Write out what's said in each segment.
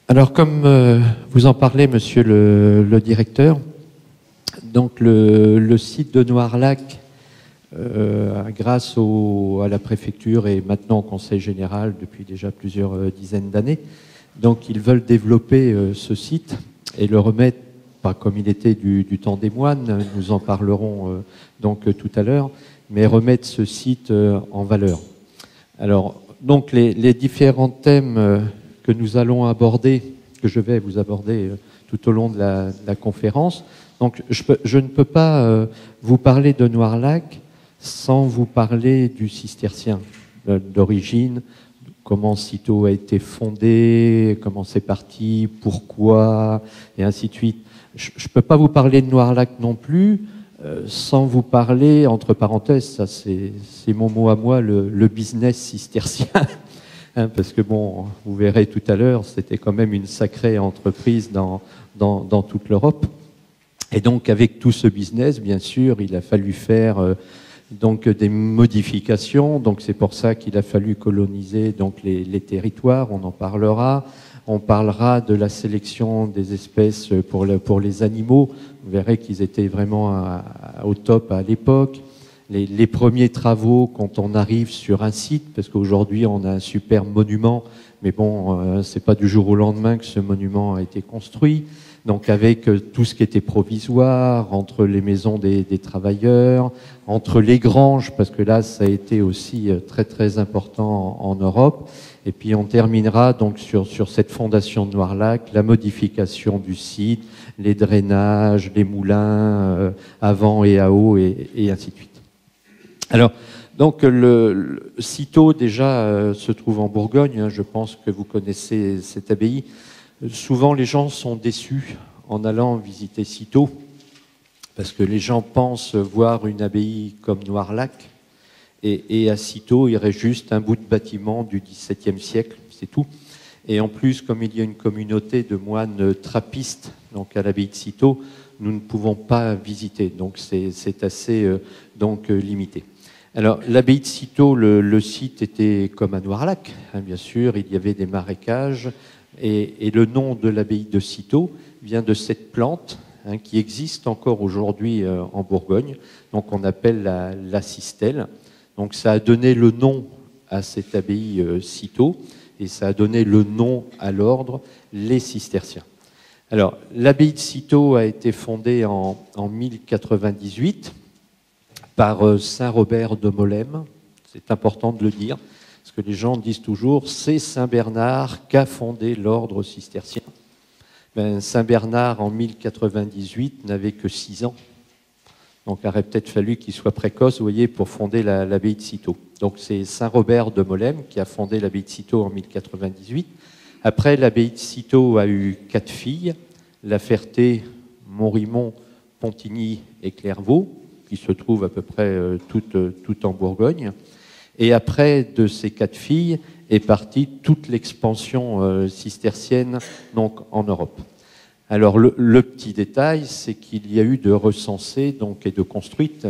Alors, comme vous en parlez, monsieur le directeur, donc le site de Noirlac, grâce à la préfecture et maintenant au Conseil général depuis déjà plusieurs dizaines d'années, donc ils veulent développer ce site et le remettre, pas comme il était du temps des moines, nous en parlerons donc tout à l'heure, mais remettre ce site en valeur. Alors, donc les différents thèmes que nous allons aborder, que je vais vous aborder tout au long de la conférence. Donc, je ne peux pas vous parler de Noirlac sans vous parler du cistercien, d'origine, comment Cîteaux a été fondé, comment c'est parti, pourquoi, et ainsi de suite. Je ne peux pas vous parler de Noirlac non plus sans vous parler, entre parenthèses, ça c'est mon mot à moi, le business cistercien. Parce que bon, vous verrez tout à l'heure, c'était quand même une sacrée entreprise dans toute l'Europe. Et donc, avec tout ce business, bien sûr, il a fallu faire donc des modifications. Donc, c'est pour ça qu'il a fallu coloniser donc les territoires. On en parlera. On parlera de la sélection des espèces pour les animaux. Vous verrez qu'ils étaient vraiment au top à l'époque. Les premiers travaux, quand on arrive sur un site, parce qu'aujourd'hui on a un super monument, mais bon, c'est pas du jour au lendemain que ce monument a été construit. Donc avec tout ce qui était provisoire, entre les maisons des travailleurs, entre les granges, parce que là ça a été aussi très très important en Europe. Et puis on terminera donc sur cette fondation de Noirlac, la modification du site, les drainages, les moulins à vent et à eau et ainsi de suite. Alors, donc, le Cîteaux, déjà, se trouve en Bourgogne. Je pense que vous connaissez cette abbaye. Souvent, les gens sont déçus en allant visiter Cîteaux, parce que les gens pensent voir une abbaye comme Noirlac, et à Cîteaux, il reste juste un bout de bâtiment du XVIIe siècle, c'est tout. Et en plus, comme il y a une communauté de moines trappistes, donc à l'abbaye de Cîteaux, nous ne pouvons pas visiter. Donc, c'est assez limité. Alors, l'abbaye de Cîteaux, le site était comme à Noirlac, bien sûr, il y avait des marécages, et le nom de l'abbaye de Cîteaux vient de cette plante qui existe encore aujourd'hui en Bourgogne, donc on appelle la cistelle. Donc ça a donné le nom à cette abbaye Cîteaux, et ça a donné le nom à l'ordre, les cisterciens. Alors, l'abbaye de Cîteaux a été fondée en 1098, par Saint Robert de Molème, c'est important de le dire, parce que les gens disent toujours c'est Saint Bernard qu'a fondé l'ordre cistercien. Saint Bernard en 1098 n'avait que 6 ans, donc il aurait peut-être fallu qu'il soit précoce, vous voyez, pour fonder l'abbaye de Cîteaux. Donc c'est Saint Robert de Molème qui a fondé l'abbaye de Cîteaux en 1098. Après, l'abbaye de Cîteaux a eu 4 filles, La Ferté, Montrimond, Pontigny et Clairvaux, qui se trouvent à peu près toutes en Bourgogne. Et après, de ces 4 filles, est partie toute l'expansion cistercienne donc, en Europe. Alors, le petit détail, c'est qu'il y a eu de recensées donc, et de construites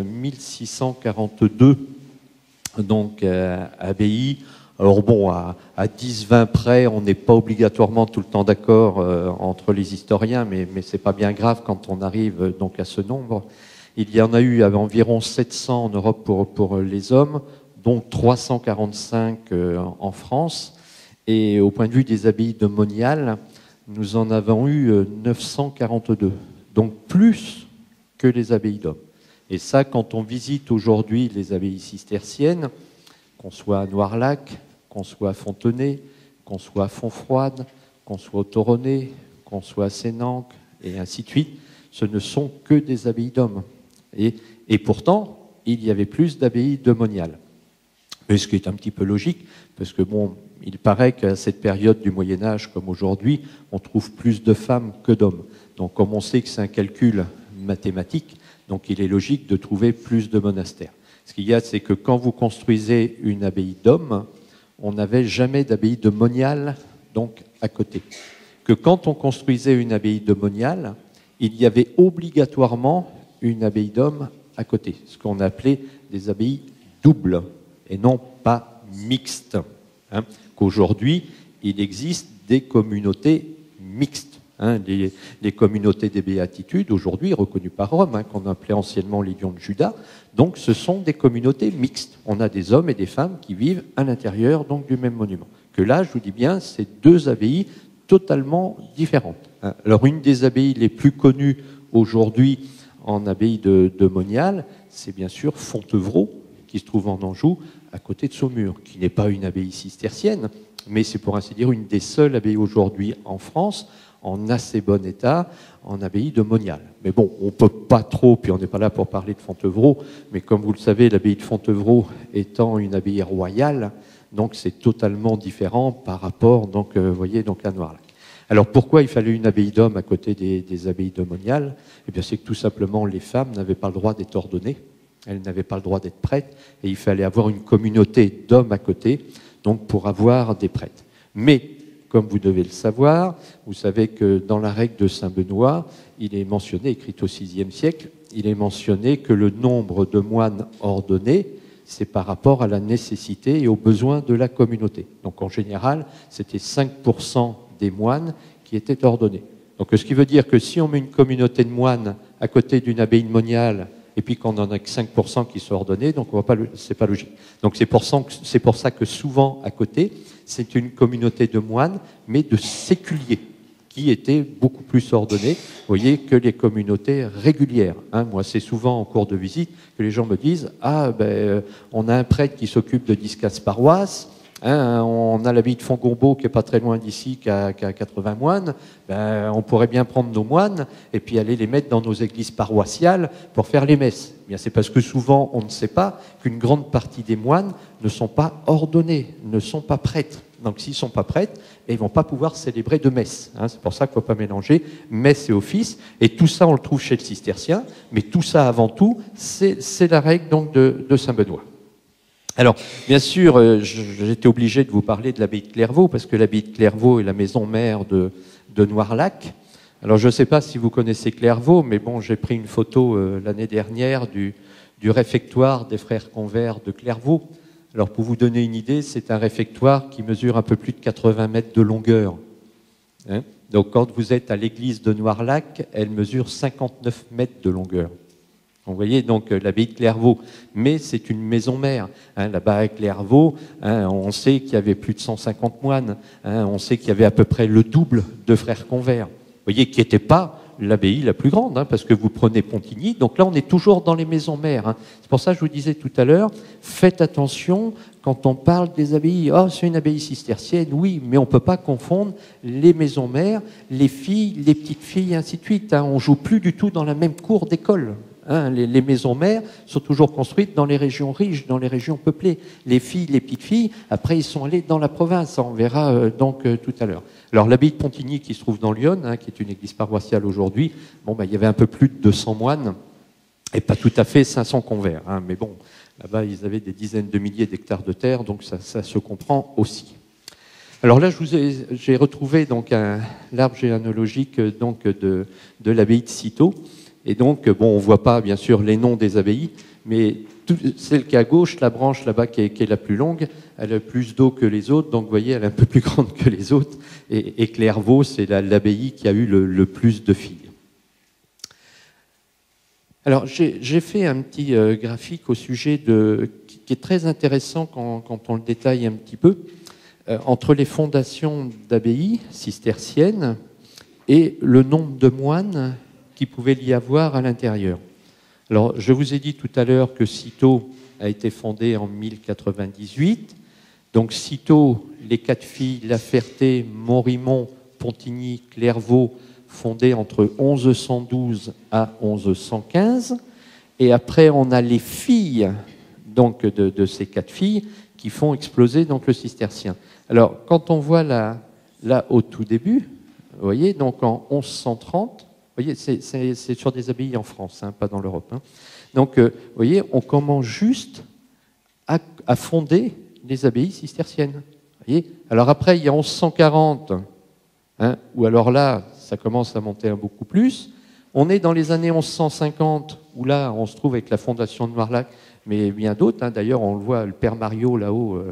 1642 donc, abbayes. Alors bon, à 10-20 près, on n'est pas obligatoirement tout le temps d'accord entre les historiens, mais c'est pas bien grave quand on arrive donc à ce nombre. Il y en a eu environ 700 en Europe pour les hommes, dont 345 en France. Et au point de vue des abbayes de Monial, nous en avons eu 942, donc plus que les abbayes d'hommes. Et ça, quand on visite aujourd'hui les abbayes cisterciennes, qu'on soit à Noirlac, qu'on soit à Fontenay, qu'on soit à Fontfroide, qu'on soit au Toronnet, qu'on soit à Sénanque, et ainsi de suite, ce ne sont que des abbayes d'hommes. Et pourtant, il y avait plus d'abbayes de Monial. Ce qui est un petit peu logique, parce que bon, il paraît qu'à cette période du Moyen-Âge, comme aujourd'hui, on trouve plus de femmes que d'hommes. Donc comme on sait que c'est un calcul mathématique, donc il est logique de trouver plus de monastères. Ce qu'il y a, c'est que quand vous construisez une abbaye d'hommes, on n'avait jamais d'abbaye de Monial donc à côté. Que quand on construisait une abbaye de Monial, il y avait obligatoirement une abbaye d'hommes à côté, ce qu'on appelait des abbayes doubles et non pas mixtes. Qu'aujourd'hui, il existe des communautés mixtes. Hein, les communautés des béatitudes, aujourd'hui reconnues par Rome, hein, qu'on appelait anciennement les lions de Juda, donc ce sont des communautés mixtes. On a des hommes et des femmes qui vivent à l'intérieur donc du même monument. Que là, je vous dis bien, c'est deux abbayes totalement différentes. Hein. Alors une des abbayes les plus connues aujourd'hui en abbaye de Monial, c'est bien sûr Fontevraud, qui se trouve en Anjou, à côté de Saumur, qui n'est pas une abbaye cistercienne, mais c'est pour ainsi dire une des seules abbayes aujourd'hui en France en assez bon état, en abbaye de Monial. Mais bon, on ne peut pas trop, puis on n'est pas là pour parler de Fontevraud, mais comme vous le savez, l'abbaye de Fontevraud étant une abbaye royale, donc c'est totalement différent par rapport, donc, voyez, donc à Noirlac. Alors pourquoi il fallait une abbaye d'hommes à côté des abbayes de Monial? Eh bien c'est que tout simplement les femmes n'avaient pas le droit d'être ordonnées, elles n'avaient pas le droit d'être prêtres, et il fallait avoir une communauté d'hommes à côté, donc pour avoir des prêtres. Mais comme vous devez le savoir, vous savez que dans la règle de Saint-Benoît, il est mentionné, écrite au VIe siècle, il est mentionné que le nombre de moines ordonnés, c'est par rapport à la nécessité et aux besoins de la communauté. Donc en général, c'était 5% des moines qui étaient ordonnés. Donc ce qui veut dire que si on met une communauté de moines à côté d'une abbaye de Monial, et puis qu'on n'en a que 5% qui sont ordonnés, donc c'est pas logique. Donc c'est pour ça que souvent à côté, c'est une communauté de moines, mais de séculiers, qui étaient beaucoup plus ordonnés, vous voyez, que les communautés régulières. Hein. Moi, c'est souvent en cours de visite que les gens me disent « Ah, ben, on a un prêtre qui s'occupe de 10-15 paroisses, hein, on a l'abbaye de Fontgombault qui n'est pas très loin d'ici, qui a 80 moines, ben, on pourrait bien prendre nos moines et puis aller les mettre dans nos églises paroissiales pour faire les messes. » Eh bien, c'est parce que souvent, on ne sait pas qu'une grande partie des moines ne sont pas ordonnés, ne sont pas prêtres. Donc, s'ils ne sont pas prêtres, ils ne vont pas pouvoir célébrer de messe. Hein. C'est pour ça qu'il ne faut pas mélanger messe et office. Et tout ça, on le trouve chez le cistercien. Mais tout ça, avant tout, c'est la règle donc, de Saint-Benoît. Alors, bien sûr, j'étais obligé de vous parler de l'abbaye de Clairvaux, parce que l'abbaye de Clairvaux est la maison mère de Noirlac. Alors, je ne sais pas si vous connaissez Clairvaux, mais bon, j'ai pris une photo l'année dernière du réfectoire des frères convers de Clairvaux. Alors, pour vous donner une idée, c'est un réfectoire qui mesure un peu plus de 80 mètres de longueur. Hein. Donc, quand vous êtes à l'église de Noirlac, elle mesure 59 mètres de longueur. Vous voyez donc l'abbaye de Clairvaux, mais c'est une maison mère. Hein, là-bas à Clairvaux, hein, on sait qu'il y avait plus de 150 moines, hein, on sait qu'il y avait à peu près le double de frères convers. Vous voyez, qui n'était pas l'abbaye la plus grande, hein, parce que vous prenez Pontigny, donc là on est toujours dans les maisons mères. Hein. C'est pour ça que je vous disais tout à l'heure, faites attention quand on parle des abbayes. Oh, c'est une abbaye cistercienne, oui, mais on ne peut pas confondre les maisons mères, les filles, les petites filles, et ainsi de suite. Hein. On ne joue plus du tout dans la même cour d'école. Hein, les maisons mères sont toujours construites dans les régions riches, dans les régions peuplées. Les filles, les petites filles, après ils sont allés dans la province, on verra donc tout à l'heure. Alors l'abbaye de Pontigny qui se trouve dans Lyon, hein, qui est une église paroissiale aujourd'hui, bon, il y avait un peu plus de 200 moines et pas tout à fait 500 convers. Hein, mais bon, là-bas ils avaient des dizaines de milliers d'hectares de terre, donc ça se comprend aussi. Alors là, j'ai retrouvé donc l'arbre généalogique donc de l'abbaye de Cîteaux. Et donc, bon, on ne voit pas, bien sûr, les noms des abbayes, mais celle qui est à gauche, la branche là-bas qui est la plus longue, elle a plus d'eau que les autres, donc vous voyez, elle est un peu plus grande que les autres. Et Clairvaux, c'est l'abbaye qui a eu le plus de filles. Alors, j'ai fait un petit graphique au sujet qui est très intéressant quand on le détaille un petit peu, entre les fondations d'abbayes cisterciennes et le nombre de moines qu'il pouvait y avoir à l'intérieur. Alors, je vous ai dit tout à l'heure que Cîteaux a été fondé en 1098. Donc, Cîteaux, les 4 filles, La Ferté, Montrimond, Pontigny, Clairvaux, fondés entre 1112 à 1115. Et après, on a les filles donc, de ces 4 filles qui font exploser donc, le cistercien. Alors, quand on voit là au tout début, vous voyez, donc en 1130, vous voyez, c'est sur des abbayes en France, hein, pas dans l'Europe. Hein. Donc, vous voyez, on commence juste à fonder les abbayes cisterciennes. Vous voyez. Alors après, il y a 1140, hein, où alors là, ça commence à monter un beaucoup plus. On est dans les années 1150, où là, on se trouve avec la fondation de Noirlac, mais bien d'autres. Hein. D'ailleurs, on le voit, le père Mario, là-haut,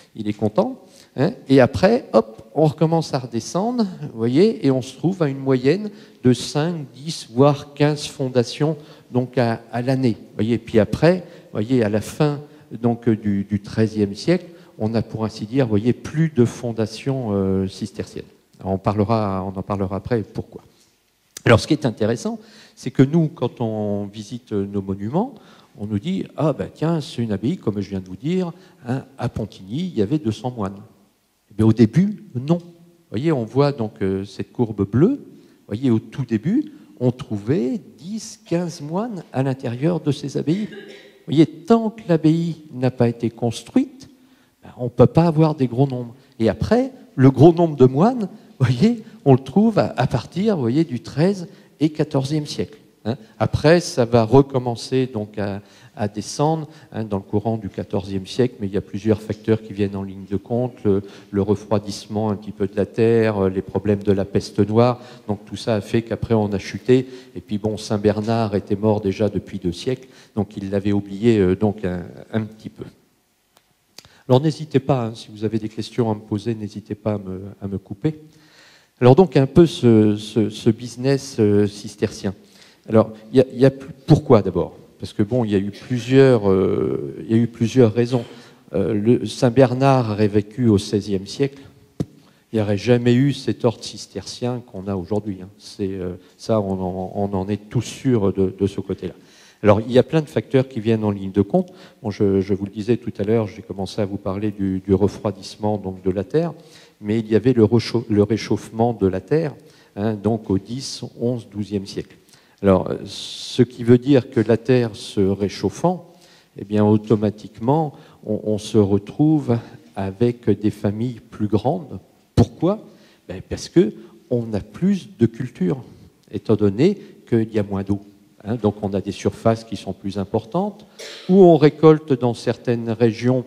il est content. Hein, et après, hop, on recommence à redescendre, vous voyez, et on se trouve à une moyenne de 5, 10, voire 15 fondations donc à l'année. Voyez, puis après, vous voyez, à la fin donc, du XIIIe siècle, on a pour ainsi dire, vous voyez, plus de fondations cisterciennes. Alors, on en parlera après pourquoi. Alors ce qui est intéressant, c'est que nous, quand on visite nos monuments, on nous dit « Ah ben tiens, c'est une abbaye, comme je viens de vous dire, hein, à Pontigny, il y avait 200 moines. » Mais au début, non. Vous voyez, on voit donc cette courbe bleue. Vous voyez, au tout début, on trouvait 10, 15 moines à l'intérieur de ces abbayes. Vous voyez, tant que l'abbaye n'a pas été construite, ben, on ne peut pas avoir des gros nombres. Et après, le gros nombre de moines, vous voyez, on le trouve à partir, vous voyez, du XIIIe et XIVe siècle. Hein. Après, ça va recommencer donc à descendre hein, dans le courant du XIVe siècle, mais il y a plusieurs facteurs qui viennent en ligne de compte, le refroidissement un petit peu de la terre, les problèmes de la peste noire, donc tout ça a fait qu'après on a chuté, et puis bon, Saint Bernard était mort déjà depuis 2 siècles, donc il l'avait oublié donc un petit peu. Alors n'hésitez pas, hein, si vous avez des questions à me poser, n'hésitez pas à me couper. Alors donc un peu ce business cistercien. Alors il y a pourquoi d'abord? Parce que bon, il y a eu plusieurs raisons. Saint Bernard aurait vécu au XVIe siècle. Il n'y aurait jamais eu cet ordre cistercien qu'on a aujourd'hui. Hein. Ça, on en est tous sûrs de ce côté-là. Alors, il y a plein de facteurs qui viennent en ligne de compte. Bon, je vous le disais tout à l'heure, j'ai commencé à vous parler du refroidissement donc, de la Terre, mais il y avait le réchauffement de la Terre, hein, donc au X, XI, XIIe siècle. Alors, ce qui veut dire que la Terre se réchauffant, eh bien, automatiquement, on se retrouve avec des familles plus grandes. Pourquoi? Ben, parce qu'on a plus de culture, étant donné qu'il y a moins d'eau. Hein, donc on a des surfaces qui sont plus importantes, où on récolte dans certaines régions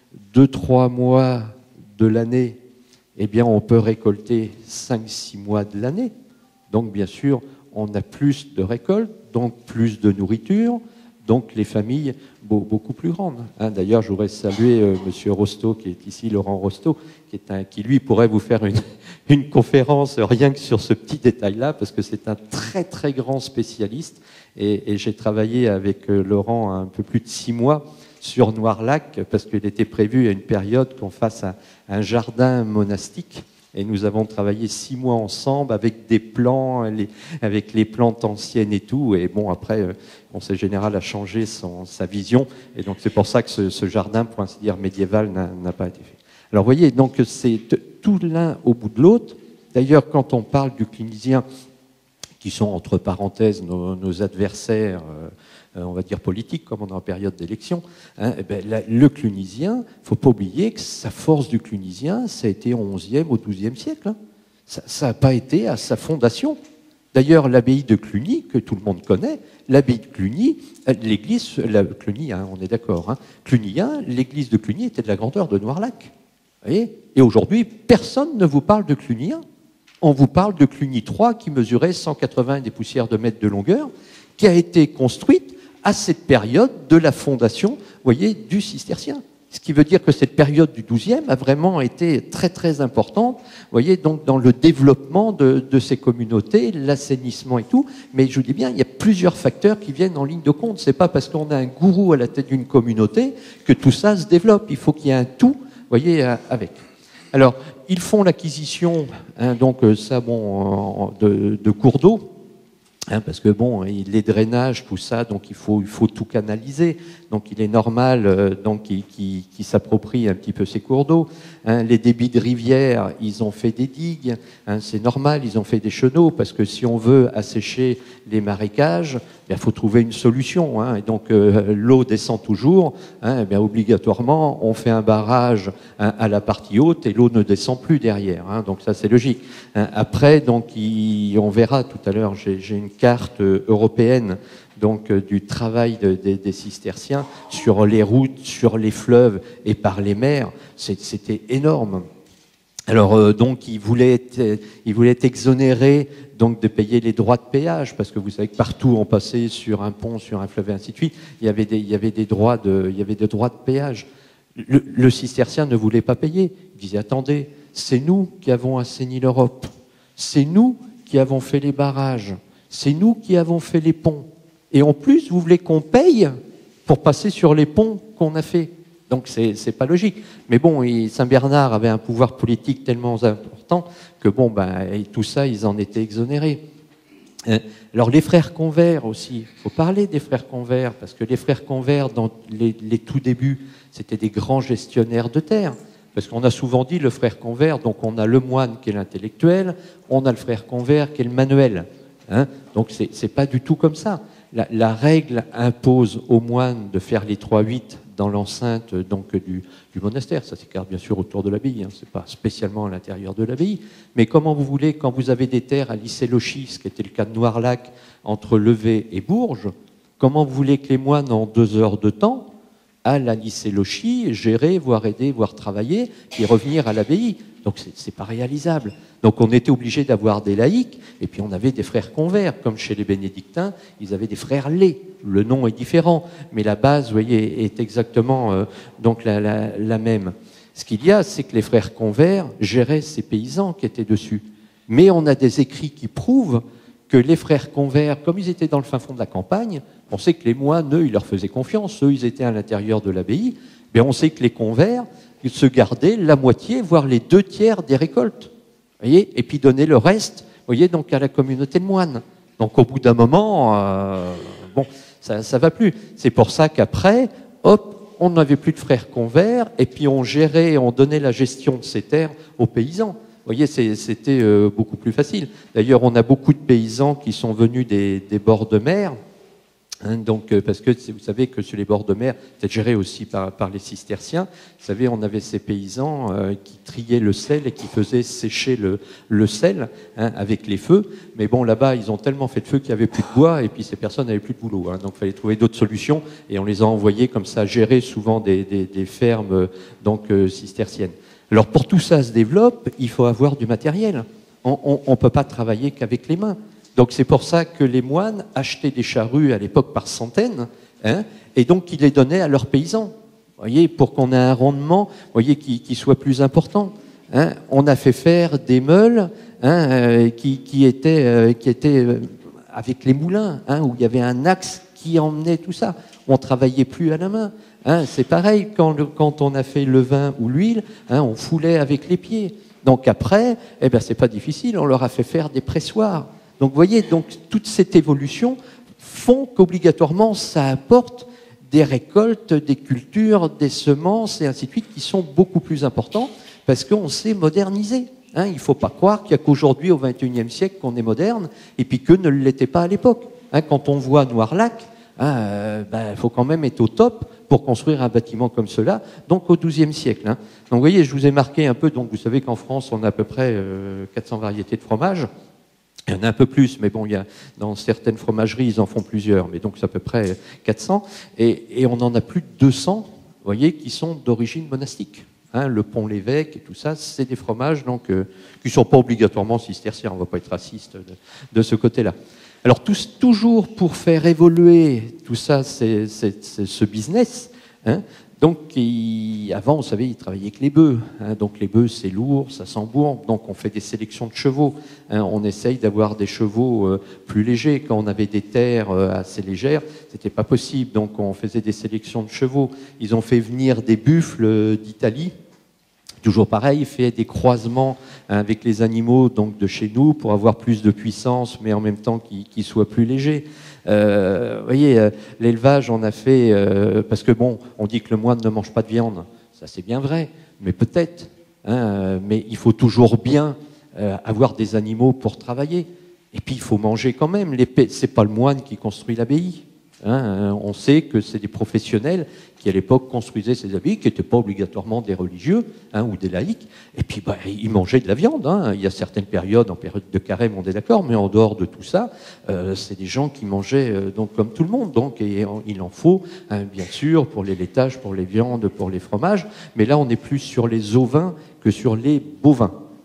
2-3 mois de l'année, eh bien on peut récolter 5-6 mois de l'année. Donc bien sûr, on a plus de récoltes, donc plus de nourriture, donc les familles beaucoup plus grandes. Hein, d'ailleurs, je voudrais saluer Monsieur Rosto, qui est ici, Laurent Rosto, qui lui pourrait vous faire une conférence rien que sur ce petit détail-là, parce que c'est un très très grand spécialiste. Et j'ai travaillé avec Laurent un peu plus de 6 mois sur Noirlac, parce qu'il était prévu à une période qu'on fasse un jardin monastique. Et nous avons travaillé 6 mois ensemble avec des plans, avec les plantes anciennes et tout. Et bon, après, le Conseil général a changé sa vision. Et donc, c'est pour ça que ce jardin, pour ainsi dire, médiéval n'a pas été fait. Alors, vous voyez, donc, c'est tout l'un au bout de l'autre. D'ailleurs, quand on parle du Clunisien, qui sont entre parenthèses nos adversaires, on va dire politiques, comme on est en période d'élection, hein, eh ben, le Clunisien, il ne faut pas oublier que sa force du Clunisien, ça a été au XIe, au XIIe siècle. Hein. Ça n'a pas été à sa fondation. D'ailleurs, l'abbaye de Cluny, que tout le monde connaît, l'abbaye de Cluny, l'église, Cluny, hein, on est d'accord, hein, clunien, l'église de Cluny était de la grandeur de Noirlac. Vous voyez ? Et aujourd'hui, personne ne vous parle de Clunien. On vous parle de Cluny 3 qui mesurait 180 des poussières de mètres de longueur, qui a été construite à cette période de la fondation, vous voyez, du cistercien. Ce qui veut dire que cette période du XIIe a vraiment été très très importante, vous voyez, donc dans le développement de ces communautés, l'assainissement et tout. Mais je vous dis bien, il y a plusieurs facteurs qui viennent en ligne de compte. C'est pas parce qu'on a un gourou à la tête d'une communauté que tout ça se développe. Il faut qu'il y ait un tout, vous voyez, avec. Alors, ils font l'acquisition, hein, donc ça, bon, de cours d'eau. Hein, parce que bon, les drainages, tout ça, donc il faut tout canaliser. Donc il est normal donc qu'ils s'approprient un petit peu ces cours d'eau. Hein, les débits de rivière, ils ont fait des digues. Hein, c'est normal, ils ont fait des chenaux parce que si on veut assécher les marécages, il faut trouver une solution. Hein, et donc l'eau descend toujours. Hein, et bien obligatoirement, on fait un barrage hein, à la partie haute et l'eau ne descend plus derrière. Hein, donc ça c'est logique. Hein, après, donc on verra tout à l'heure. J'ai une carte européenne donc du travail des cisterciens sur les routes, sur les fleuves et par les mers. C'était énorme. Alors donc ils voulaient être exonérés donc de payer les droits de péage parce que vous savez que partout on passait sur un pont, sur un fleuve et ainsi de suite, il y avait des droits de péage. Le cistercien ne voulait pas payer. Il disait, attendez, c'est nous qui avons assaini l'Europe. C'est nous qui avons fait les barrages. C'est nous qui avons fait les ponts. Et en plus, vous voulez qu'on paye pour passer sur les ponts qu'on a fait. Donc, c'est pas logique. Mais bon, Saint-Bernard avait un pouvoir politique tellement important que bon, ben, et tout ça, ils en étaient exonérés. Alors, les frères convers aussi. Il faut parler des frères convers, parce que les frères convers, dans les tout débuts, c'était des grands gestionnaires de terre. Parce qu'on a souvent dit le frère convers, donc on a le moine qui est l'intellectuel, on a le frère convers qui est le manuel. Hein, donc, c'est pas du tout comme ça. La règle impose aux moines de faire les 3-8 dans l'enceinte donc du monastère. Ça s'écarte bien sûr autour de l'abbaye, hein, c'est pas spécialement à l'intérieur de l'abbaye. Mais comment vous voulez, quand vous avez des terres à Lycée-Lochy, ce qui était le cas de Noirlac, entre Levée et Bourges, comment vous voulez que les moines, en 2 heures de temps, aillent à Lycée-Lochy, gérer, voire aider, voire travailler, et revenir à l'abbaye? Donc c'est pas réalisable. Donc on était obligé d'avoir des laïcs, et puis on avait des frères convers, comme chez les bénédictins, ils avaient des frères laits. Le nom est différent, mais la base, vous voyez, est exactement donc la même. Ce qu'il y a, c'est que les frères convers géraient ces paysans qui étaient dessus. Mais on a des écrits qui prouvent que les frères convers, comme ils étaient dans le fin fond de la campagne, on sait que les moines, eux, ils leur faisaient confiance, eux, ils étaient à l'intérieur de l'abbaye, mais on sait que les convers, ils se gardaient la moitié, voire les 2/3 des récoltes. Vous voyez, et puis donner le reste, vous voyez, donc à la communauté de moines. Donc au bout d'un moment, bon, ça va plus. C'est pour ça qu'après, hop, on n'avait plus de frères convers, et puis on gérait, on donnait la gestion de ces terres aux paysans. Vous voyez, c'était beaucoup plus facile. D'ailleurs, on a beaucoup de paysans qui sont venus des bords de mer. Hein, donc, parce que vous savez que sur les bords de mer, c'est géré aussi par les cisterciens. Vous savez, on avait ces paysans qui triaient le sel et qui faisaient sécher le sel hein, avec les feux. Mais bon, là-bas, ils ont tellement fait de feu qu'il n'y avait plus de bois et puis ces personnes n'avaient plus de boulot. Hein, donc, il fallait trouver d'autres solutions et on les a envoyés comme ça gérer souvent des fermes donc cisterciennes. Alors, pour tout ça se développe, il faut avoir du matériel. On ne peut pas travailler qu'avec les mains. Donc c'est pour ça que les moines achetaient des charrues à l'époque par centaines, hein, et donc ils les donnaient à leurs paysans, voyez, pour qu'on ait un rendement, voyez, qui soit plus important. Hein. On a fait faire des meules hein, qui étaient avec les moulins, hein, où il y avait un axe qui emmenait tout ça. On travaillait plus à la main. Hein. C'est pareil quand on a fait le vin ou l'huile, hein, on foulait avec les pieds. Donc après, eh ben c'est pas difficile, on leur a fait faire des pressoirs. Donc, vous voyez, donc, toute cette évolution font qu'obligatoirement, ça apporte des récoltes, des cultures, des semences, et ainsi de suite, qui sont beaucoup plus importants parce qu'on s'est modernisé. Hein, il ne faut pas croire qu'il n'y a qu'aujourd'hui, au XXIe siècle, qu'on est moderne, et puis que ne l'était pas à l'époque. Hein, quand on voit Noirlac, hein, faut quand même être au top pour construire un bâtiment comme cela, donc au XIIe siècle. Hein. Donc, vous voyez, je vous ai marqué un peu, donc vous savez qu'en France, on a à peu près 400 variétés de fromage. Il y en a un peu plus, mais bon, il y a, dans certaines fromageries, ils en font plusieurs, mais donc c'est à peu près 400. Et on en a plus de 200, vous voyez, qui sont d'origine monastique. Hein, le Pont-l'Évêque et tout ça, c'est des fromages donc, qui ne sont pas obligatoirement cisterciens, on ne va pas être raciste de ce côté-là. Alors, toujours pour faire évoluer tout ça, c'est ce business, hein, donc, avant, vous savez, ils travaillaient avec les bœufs. Hein, donc, les bœufs, c'est lourd, ça sent bon. Donc, on fait des sélections de chevaux. Hein, on essaye d'avoir des chevaux plus légers. Quand on avait des terres assez légères, c'était pas possible. Donc, on faisait des sélections de chevaux. Ils ont fait venir des buffles d'Italie. Toujours pareil, fait des croisements hein, avec les animaux donc de chez nous pour avoir plus de puissance, mais en même temps qu'ils soient plus légers. Vous voyez, l'élevage, on a fait parce que bon, on dit que le moine ne mange pas de viande, ça c'est bien vrai, mais peut-être. Hein, mais il faut toujours bien avoir des animaux pour travailler. Et puis il faut manger quand même. C'est pas le moine qui construit l'abbaye. Hein, on sait que c'est des professionnels qui à l'époque construisaient ces abbayes, qui n'étaient pas obligatoirement des religieux hein, ou des laïcs, et puis ils mangeaient de la viande. Hein. Il y a certaines périodes, en période de carême, on est d'accord, mais en dehors de tout ça, c'est des gens qui mangeaient donc comme tout le monde. Donc, et il en faut, hein, bien sûr, pour les laitages, pour les viandes, pour les fromages, mais là on est plus sur les ovins que sur les bovins.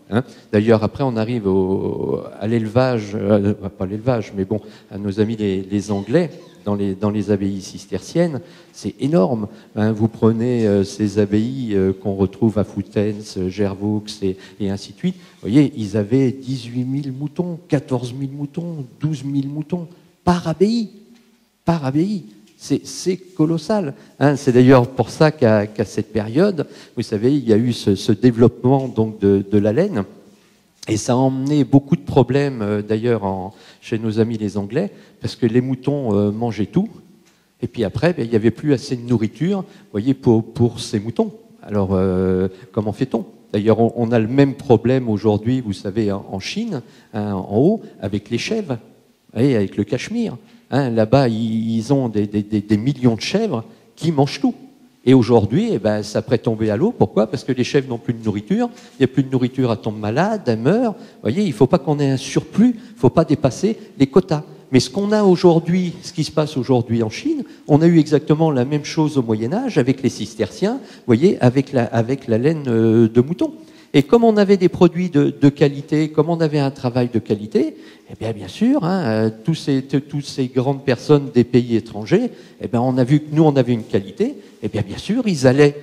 hein. D'ailleurs, après, on arrive à l'élevage, pas l'élevage, mais bon, à nos amis les Anglais, dans les abbayes cisterciennes, c'est énorme, hein. Vous prenez ces abbayes qu'on retrouve à Foutennes, Gervaux et ainsi de suite. Vous voyez, ils avaient 18 000 moutons, 14 000 moutons, 12 000 moutons par abbaye. Par abbaye. C'est colossal, hein. C'est d'ailleurs pour ça qu'à cette période, vous savez, il y a eu ce développement donc de la laine, et ça a emmené beaucoup de problèmes d'ailleurs chez nos amis les Anglais, parce que les moutons mangeaient tout, et puis après, ben, il n'y avait plus assez de nourriture, vous voyez, pour ces moutons. Alors, comment fait-on? D'ailleurs, on a le même problème aujourd'hui, vous savez, en Chine, hein, en haut, avec les chèvres, et avec le Cachemire. Hein, là-bas, ils ont des millions de chèvres qui mangent tout. Et aujourd'hui, eh ben, ça pourrait tomber à l'eau. Pourquoi? Parce que les chèvres n'ont plus de nourriture. Il n'y a plus de nourriture, elles tombent malades, elles meurent. Vous voyez, il ne faut pas qu'on ait un surplus, il ne faut pas dépasser les quotas. Mais ce qu'on a aujourd'hui, ce qui se passe aujourd'hui en Chine, on a eu exactement la même chose au Moyen-Âge avec les cisterciens, vous voyez, avec la laine de mouton. Et comme on avait des produits de qualité, comme on avait un travail de qualité, eh bien sûr, hein, tous ces grandes personnes des pays étrangers, eh bien on a vu que nous on avait une qualité. Eh bien sûr, ils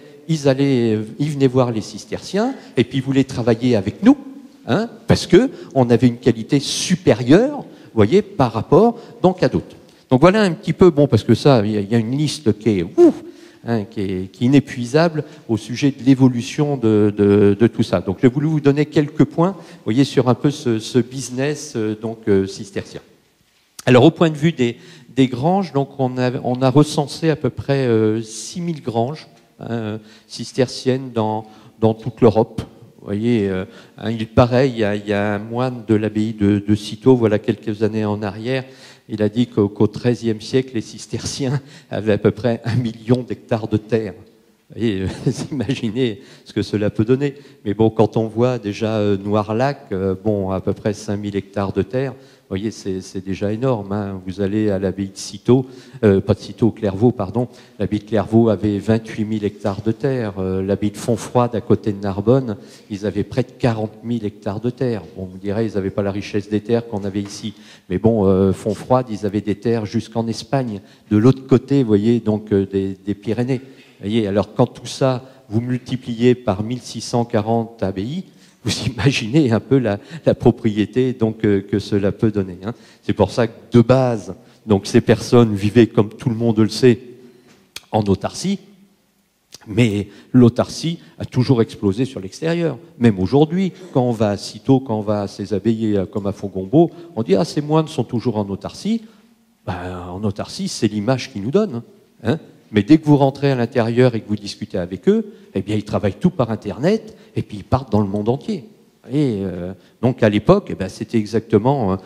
venaient voir les cisterciens et puis ils voulaient travailler avec nous, hein, parce que on avait une qualité supérieure, vous voyez, par rapport donc à d'autres. Donc voilà un petit peu, bon, parce que ça, il y a une liste qui est ouf. Hein, qui est inépuisable au sujet de l'évolution de tout ça. Donc j'ai voulu vous donner quelques points, vous voyez, sur un peu ce business cistercien. Alors au point de vue des granges, donc on a recensé à peu près 6000 granges cisterciennes dans toute l'Europe. Vous voyez, il paraît, il y a un moine de l'abbaye de Cîteaux, voilà quelques années en arrière. Il a dit qu'au XIIIe siècle, les cisterciens avaient à peu près 1 million d'hectares de terre. Et vous imaginez ce que cela peut donner. Mais bon, quand on voit déjà Noirlac, bon, à peu près 5000 hectares de terre, vous voyez, c'est déjà énorme, hein. Vous allez à l'abbaye de Cîteaux, pas de Cîteaux, Clairvaux, pardon. L'abbaye de Clairvaux avait 28 000 hectares de terre. L'abbaye de Fontfroide, à côté de Narbonne, ils avaient près de 40 000 hectares de terre. Bon, on dirait ils n'avaient pas la richesse des terres qu'on avait ici. Mais bon, Fontfroide, ils avaient des terres jusqu'en Espagne, de l'autre côté, vous voyez, donc des Pyrénées. Vous voyez, alors quand tout ça, vous multipliez par 1640 abbayes, vous imaginez un peu la propriété donc, que cela peut donner, hein. C'est pour ça que de base, donc, ces personnes vivaient, comme tout le monde le sait, en autarcie, mais l'autarcie a toujours explosé sur l'extérieur. Même aujourd'hui, quand on va à Cîteaux, quand on va à ces abbayes comme à Fongombault, on dit « Ah, ces moines sont toujours en autarcie ». Ben, en autarcie, c'est l'image qu'ils nous donnent, hein. Mais dès que vous rentrez à l'intérieur et que vous discutez avec eux, eh bien, ils travaillent tout par Internet et puis ils partent dans le monde entier. Et donc, à l'époque, eh ben, c'était exactement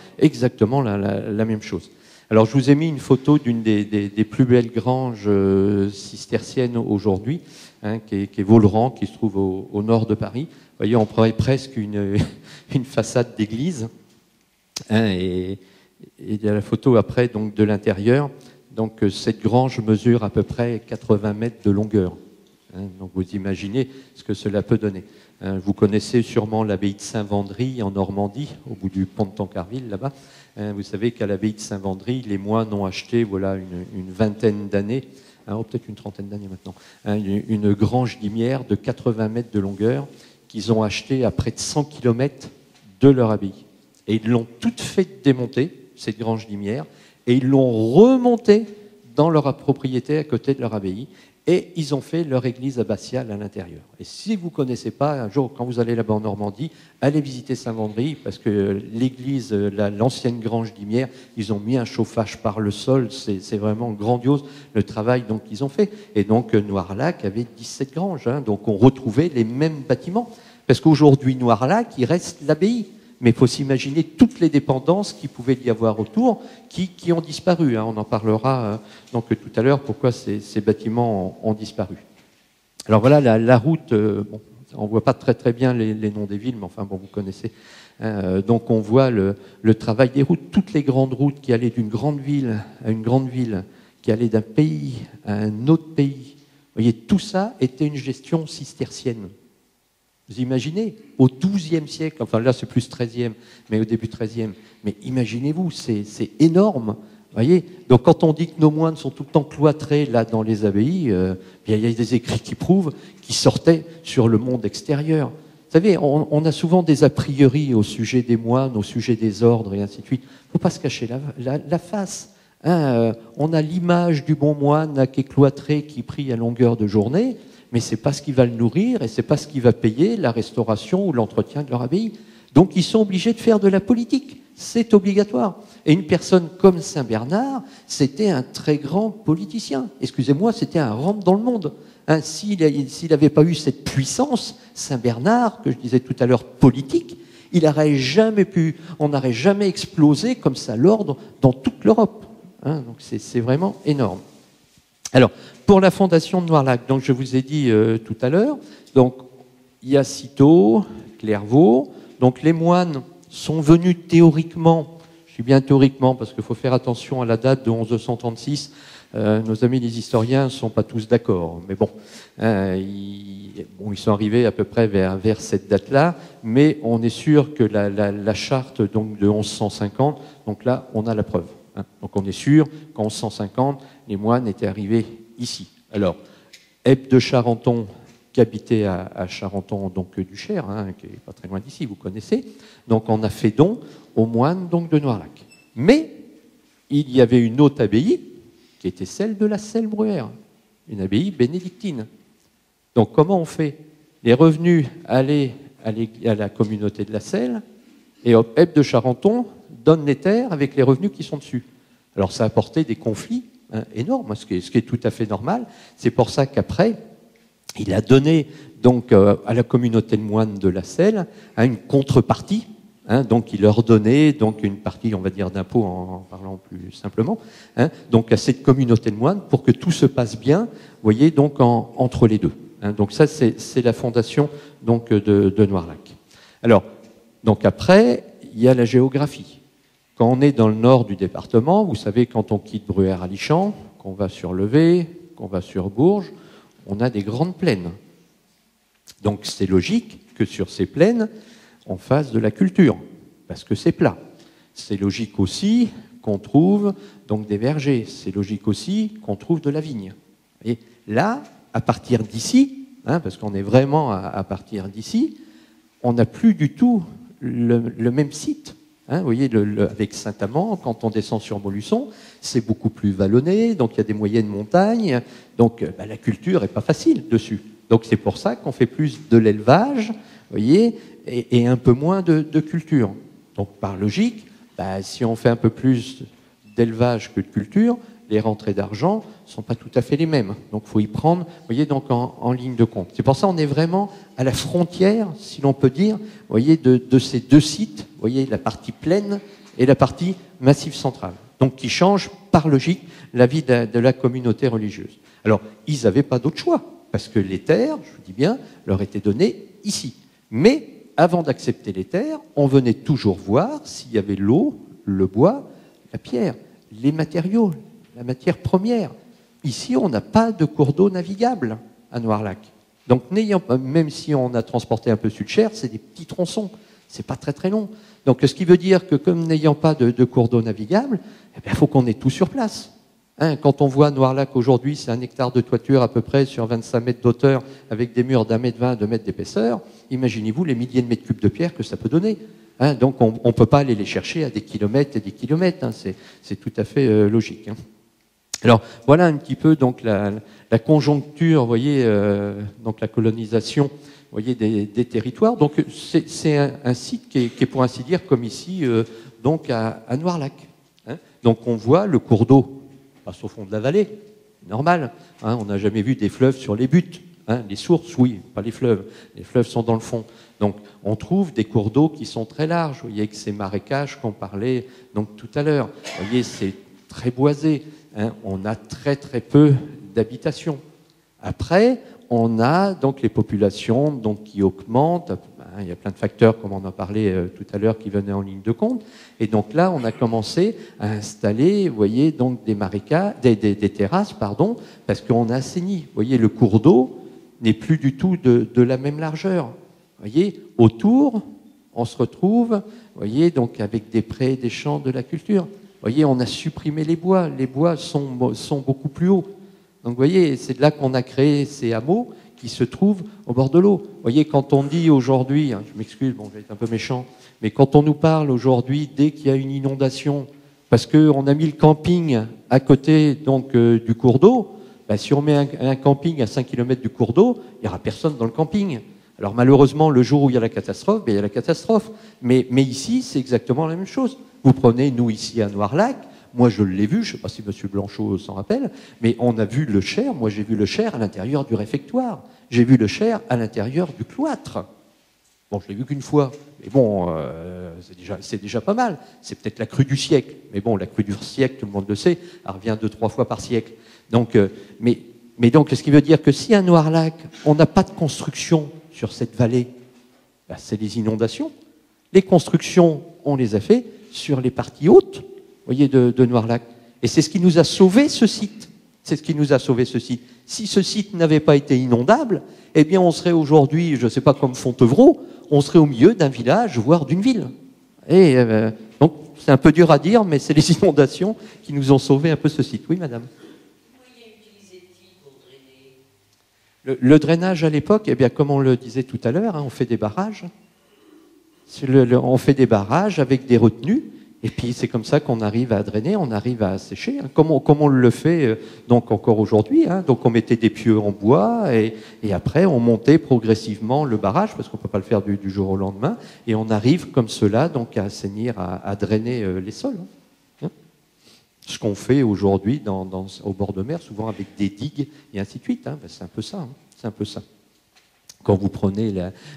la même chose. Alors, je vous ai mis une photo d'une des plus belles granges cisterciennes aujourd'hui, hein, qui est Vaulran, qui se trouve au nord de Paris. Vous voyez, on pourrait presque une façade d'église. Hein, et il y a la photo après donc, de l'intérieur. Donc cette grange mesure à peu près 80 mètres de longueur. Hein, donc vous imaginez ce que cela peut donner. Hein, vous connaissez sûrement l'abbaye de Saint-Vendry en Normandie, au bout du pont de Tancarville là-bas. Hein, vous savez qu'à l'abbaye de Saint-Vendry, les moines ont acheté voilà, une vingtaine d'années, hein, peut-être une trentaine d'années maintenant, hein, une grange limière de 80 mètres de longueur qu'ils ont acheté à près de 100 km de leur abbaye. Et ils l'ont toute fait démonter, cette grange limière, et ils l'ont remonté dans leur propriété à côté de leur abbaye. Et ils ont fait leur église abbatiale à l'intérieur. Et si vous ne connaissez pas, un jour, quand vous allez là-bas en Normandie, allez visiter Saint-Vendry, parce que l'église, l'ancienne grange d'Imière, ils ont mis un chauffage par le sol. C'est vraiment grandiose le travail qu'ils ont fait. Et donc, Noirlac avait 17 granges. Hein, donc, on retrouvait les mêmes bâtiments. Parce qu'aujourd'hui, Noirlac, il reste l'abbaye. Mais il faut s'imaginer toutes les dépendances qu'il pouvait y avoir autour qui ont disparu. Hein. On en parlera donc tout à l'heure pourquoi ces bâtiments ont disparu. Alors voilà, la route, bon, on ne voit pas très bien les noms des villes, mais enfin bon, vous connaissez. Donc on voit le travail des routes, toutes les grandes routes qui allaient d'une grande ville à une grande ville, qui allaient d'un pays à un autre pays. Vous voyez, tout ça était une gestion cistercienne. Vous imaginez, au XIIe siècle, enfin là c'est plus XIIIe, mais au début XIIIe, mais imaginez-vous, c'est énorme. Voyez, donc quand on dit que nos moines sont tout le temps cloîtrés là dans les abbayes, il y a des écrits qui prouvent qu'ils sortaient sur le monde extérieur. Vous savez, on a souvent des a priori au sujet des moines, au sujet des ordres et ainsi de suite. Il ne faut pas se cacher la face. Hein, on a l'image du bon moine là, qui est cloîtré, qui prie à longueur de journée, mais ce n'est pas ce qui va le nourrir et ce n'est pas ce qui va payer la restauration ou l'entretien de leur abbaye. Donc ils sont obligés de faire de la politique. C'est obligatoire. Et une personne comme Saint Bernard, c'était un très grand politicien. Excusez-moi, c'était un rentre dans le monde. Hein, s'il n'avait pas eu cette puissance, Saint Bernard, que je disais tout à l'heure, politique, on n'aurait jamais explosé comme ça l'ordre dans toute l'Europe. Hein, donc c'est vraiment énorme. Alors, pour la fondation de Noirlac, donc je vous ai dit tout à l'heure, donc il y a Cîteaux, Clairvaux, donc les moines sont venus théoriquement, je dis bien théoriquement parce qu'il faut faire attention à la date de 1136, nos amis les historiens ne sont pas tous d'accord, mais bon, ils sont arrivés à peu près vers cette date-là, mais on est sûr que la charte donc, de 1150, donc là on a la preuve. Hein. Donc on est sûr qu'en 1150, les moines étaient arrivés ici. Alors, Ebbe de Charenton, qui habitait à Charenton, donc du Cher, hein, qui n'est pas très loin d'ici, vous connaissez, donc on a fait don aux moines donc, de Noirlac. Mais il y avait une autre abbaye, qui était celle de la Selle-Bruyère, une abbaye bénédictine. Donc comment on fait? Les revenus allaient à la communauté de la Selle, et Ebbe de Charenton donne les terres avec les revenus qui sont dessus. Alors ça a apporté des conflits énormes, ce qui est tout à fait normal. C'est pour ça qu'après, il a donné donc, à la communauté de moines de la Selle une contrepartie. Hein, donc il leur donnait donc, une partie, on va dire, d'impôt en parlant plus simplement, hein, donc à cette communauté de moines pour que tout se passe bien, vous voyez, donc entre les deux. Hein, donc ça, c'est la fondation donc, de Noirlac. Alors, donc après, il y a la géographie. Quand on est dans le nord du département, vous savez, quand on quitte Bruyères-Alichamps, qu'on va sur Levée, qu'on va sur Bourges, on a des grandes plaines. Donc c'est logique que sur ces plaines, on fasse de la culture, parce que c'est plat. C'est logique aussi qu'on trouve donc des vergers. C'est logique aussi qu'on trouve de la vigne. Et là, à partir d'ici, hein, parce qu'on est vraiment à partir d'ici, on n'a plus du tout le même site. Hein, vous voyez, avec Saint-Amand, quand on descend sur Montluçon, c'est beaucoup plus vallonné, donc il y a des moyennes montagnes, donc la culture n'est pas facile dessus. Donc c'est pour ça qu'on fait plus de l'élevage, vous voyez, et un peu moins de culture. Donc par logique, si on fait un peu plus d'élevage que de culture, les rentrées d'argent ne sont pas tout à fait les mêmes. Donc il faut y prendre, vous voyez, donc en ligne de compte. C'est pour ça qu'on est vraiment à la frontière, si l'on peut dire, vous voyez, de ces deux sites, vous voyez, la partie plaine et la partie massif central. Donc qui changent par logique la vie de la communauté religieuse. Alors, ils n'avaient pas d'autre choix, parce que les terres, je vous dis bien, leur étaient données ici. Mais avant d'accepter les terres, on venait toujours voir s'il y avait l'eau, le bois, la pierre, les matériaux, la matière première. Ici, on n'a pas de cours d'eau navigable à Noirlac. Donc, même si on a transporté un peu sur le Cher, c'est des petits tronçons. C'est pas très très long. Donc, ce qui veut dire que comme n'ayant pas de cours d'eau navigable, il faut qu'on ait tout sur place. Hein, quand on voit Noirlac aujourd'hui, c'est 1 hectare de toiture à peu près sur 25 mètres d'auteur avec des murs d'1 mètre 20, 2 mètres d'épaisseur. Imaginez-vous les milliers de mètres cubes de pierre que ça peut donner. Hein, donc, on ne peut pas aller les chercher à des kilomètres et des kilomètres. Hein, c'est tout à fait logique. Hein. Alors voilà un petit peu donc la conjoncture, vous voyez, donc la colonisation, vous voyez, des territoires. Donc c'est un site qui est pour ainsi dire comme ici, donc à Noirlac. Hein. Donc on voit le cours d'eau passe au fond de la vallée, normal. Hein, on n'a jamais vu des fleuves sur les buttes. Hein. Les sources, oui, pas les fleuves. Les fleuves sont dans le fond. Donc on trouve des cours d'eau qui sont très larges. Vous voyez, avec ces marécages qu'on parlait donc tout à l'heure. Vous voyez, c'est très boisé. Hein, on a très très peu d'habitations. Après, on a donc les populations donc, qui augmentent. Il y a plein de facteurs, comme on en parlait tout à l'heure, qui venaient en ligne de compte. Et donc là, on a commencé à installer, vous voyez, donc des marécages, des terrasses, pardon, parce qu'on a assaini. Vous voyez, le cours d'eau n'est plus du tout de la même largeur. voyez, autour, on se retrouve, vous voyez, donc avec des prés, des champs, de la culture. Vous voyez, on a supprimé les bois sont beaucoup plus hauts. Donc vous voyez, c'est de là qu'on a créé ces hameaux qui se trouvent au bord de l'eau. Vous voyez, quand on dit aujourd'hui, hein, je m'excuse, bon, je vais être un peu méchant, mais quand on nous parle aujourd'hui, dès qu'il y a une inondation, parce qu'on a mis le camping à côté donc, du cours d'eau, ben, si on met un camping à 5 km du cours d'eau, il n'y aura personne dans le camping. Alors malheureusement, le jour où il y a la catastrophe, ben, il y a la catastrophe. Mais ici, c'est exactement la même chose. Vous prenez, nous, ici, à Noirlac, moi, je l'ai vu, je ne sais pas si M. Blanchot s'en rappelle, mais on a vu le Cher, moi j'ai vu le Cher à l'intérieur du réfectoire. J'ai vu le Cher à l'intérieur du cloître. Bon, je l'ai vu qu'une fois, mais bon, c'est déjà pas mal. C'est peut-être la crue du siècle. Mais bon, la crue du siècle, tout le monde le sait, elle revient 2-3 fois par siècle. Donc, mais donc, ce qui veut dire que si à Noirlac, on n'a pas de construction sur cette vallée, ben, c'est les inondations. Les constructions, on les a fait sur les parties hautes, vous voyez, de Noirlac. Et c'est ce qui nous a sauvé ce site. C'est ce qui nous a sauvé ce site. Si ce site n'avait pas été inondable, eh bien, on serait aujourd'hui, je ne sais pas, comme Fontevraud, on serait au milieu d'un village, voire d'une ville. Et donc, c'est un peu dur à dire, mais c'est les inondations qui nous ont sauvé un peu ce site. Oui, madame. Comment utilisait-il pour drainer ? Le drainage à l'époque, eh bien, comme on le disait tout à l'heure, hein, on fait des barrages. On fait des barrages avec des retenues. Et puis c'est comme ça qu'on arrive à drainer, on arrive à sécher, hein, comme on le fait donc encore aujourd'hui. Hein. Donc on mettait des pieux en bois et après on montait progressivement le barrage parce qu'on ne peut pas le faire du jour au lendemain. Et on arrive comme cela donc à assainir, à drainer les sols. Hein. Ce qu'on fait aujourd'hui au bord de mer, souvent avec des digues et ainsi de suite. Hein. Ben, c'est un peu ça. Hein. C'est un peu ça. Quand vous prenez,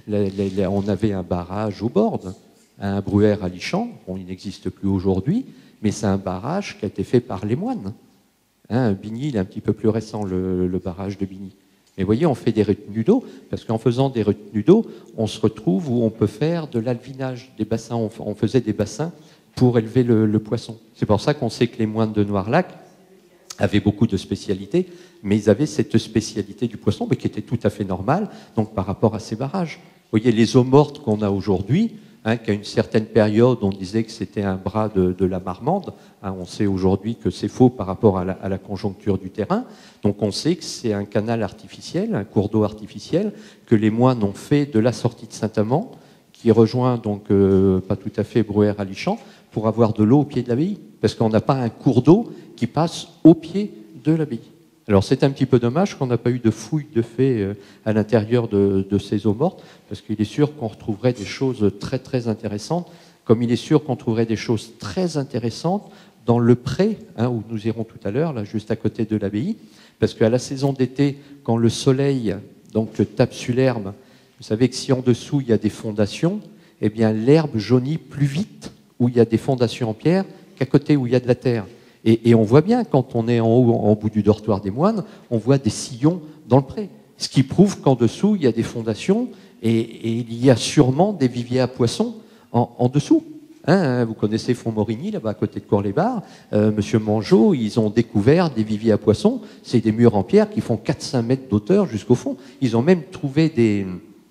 on avait un barrage au bord. Un Bruère à Lichamp, bon, il n'existe plus aujourd'hui, mais c'est un barrage qui a été fait par les moines. Hein, Bigny, il est un petit peu plus récent, le barrage de Bigny. Mais vous voyez, on fait des retenues d'eau, parce qu'en faisant des retenues d'eau, on se retrouve où on peut faire de l'alvinage, des bassins. On faisait des bassins pour élever le poisson. C'est pour ça qu'on sait que les moines de Noirlac avaient beaucoup de spécialités, mais ils avaient cette spécialité du poisson, mais qui était tout à fait normale, donc par rapport à ces barrages. Vous voyez, les eaux mortes qu'on a aujourd'hui, hein, qu'à une certaine période, on disait que c'était un bras de la Marmande. Hein, on sait aujourd'hui que c'est faux par rapport à la conjoncture du terrain. Donc on sait que c'est un canal artificiel, un cours d'eau artificiel, que les moines ont fait de la sortie de Saint-Amand, qui rejoint donc pas tout à fait Bruère à Lichamp, pour avoir de l'eau au pied de l'abbaye. Parce qu'on n'a pas un cours d'eau qui passe au pied de l'abbaye. Alors c'est un petit peu dommage qu'on n'a pas eu de fouilles de fait à l'intérieur de ces eaux mortes, parce qu'il est sûr qu'on retrouverait des choses très très intéressantes, comme il est sûr qu'on trouverait des choses très intéressantes dans le pré, hein, où nous irons tout à l'heure, là juste à côté de l'abbaye, parce qu'à la saison d'été, quand le soleil donc tape sur l'herbe, vous savez que si en dessous il y a des fondations, eh bien l'herbe jaunit plus vite où il y a des fondations en pierre qu'à côté où il y a de la terre. Et on voit bien, quand on est en haut, en bout du dortoir des moines, on voit des sillons dans le pré. Ce qui prouve qu'en dessous, il y a des fondations et il y a sûrement des viviers à poissons en dessous. Hein, vous connaissez Font-Morigny, là-bas à côté de Cours-les-Bars. Monsieur Mangeot, ils ont découvert des viviers à poissons. C'est des murs en pierre qui font 4-5 mètres d'auteur jusqu'au fond. Ils ont même trouvé des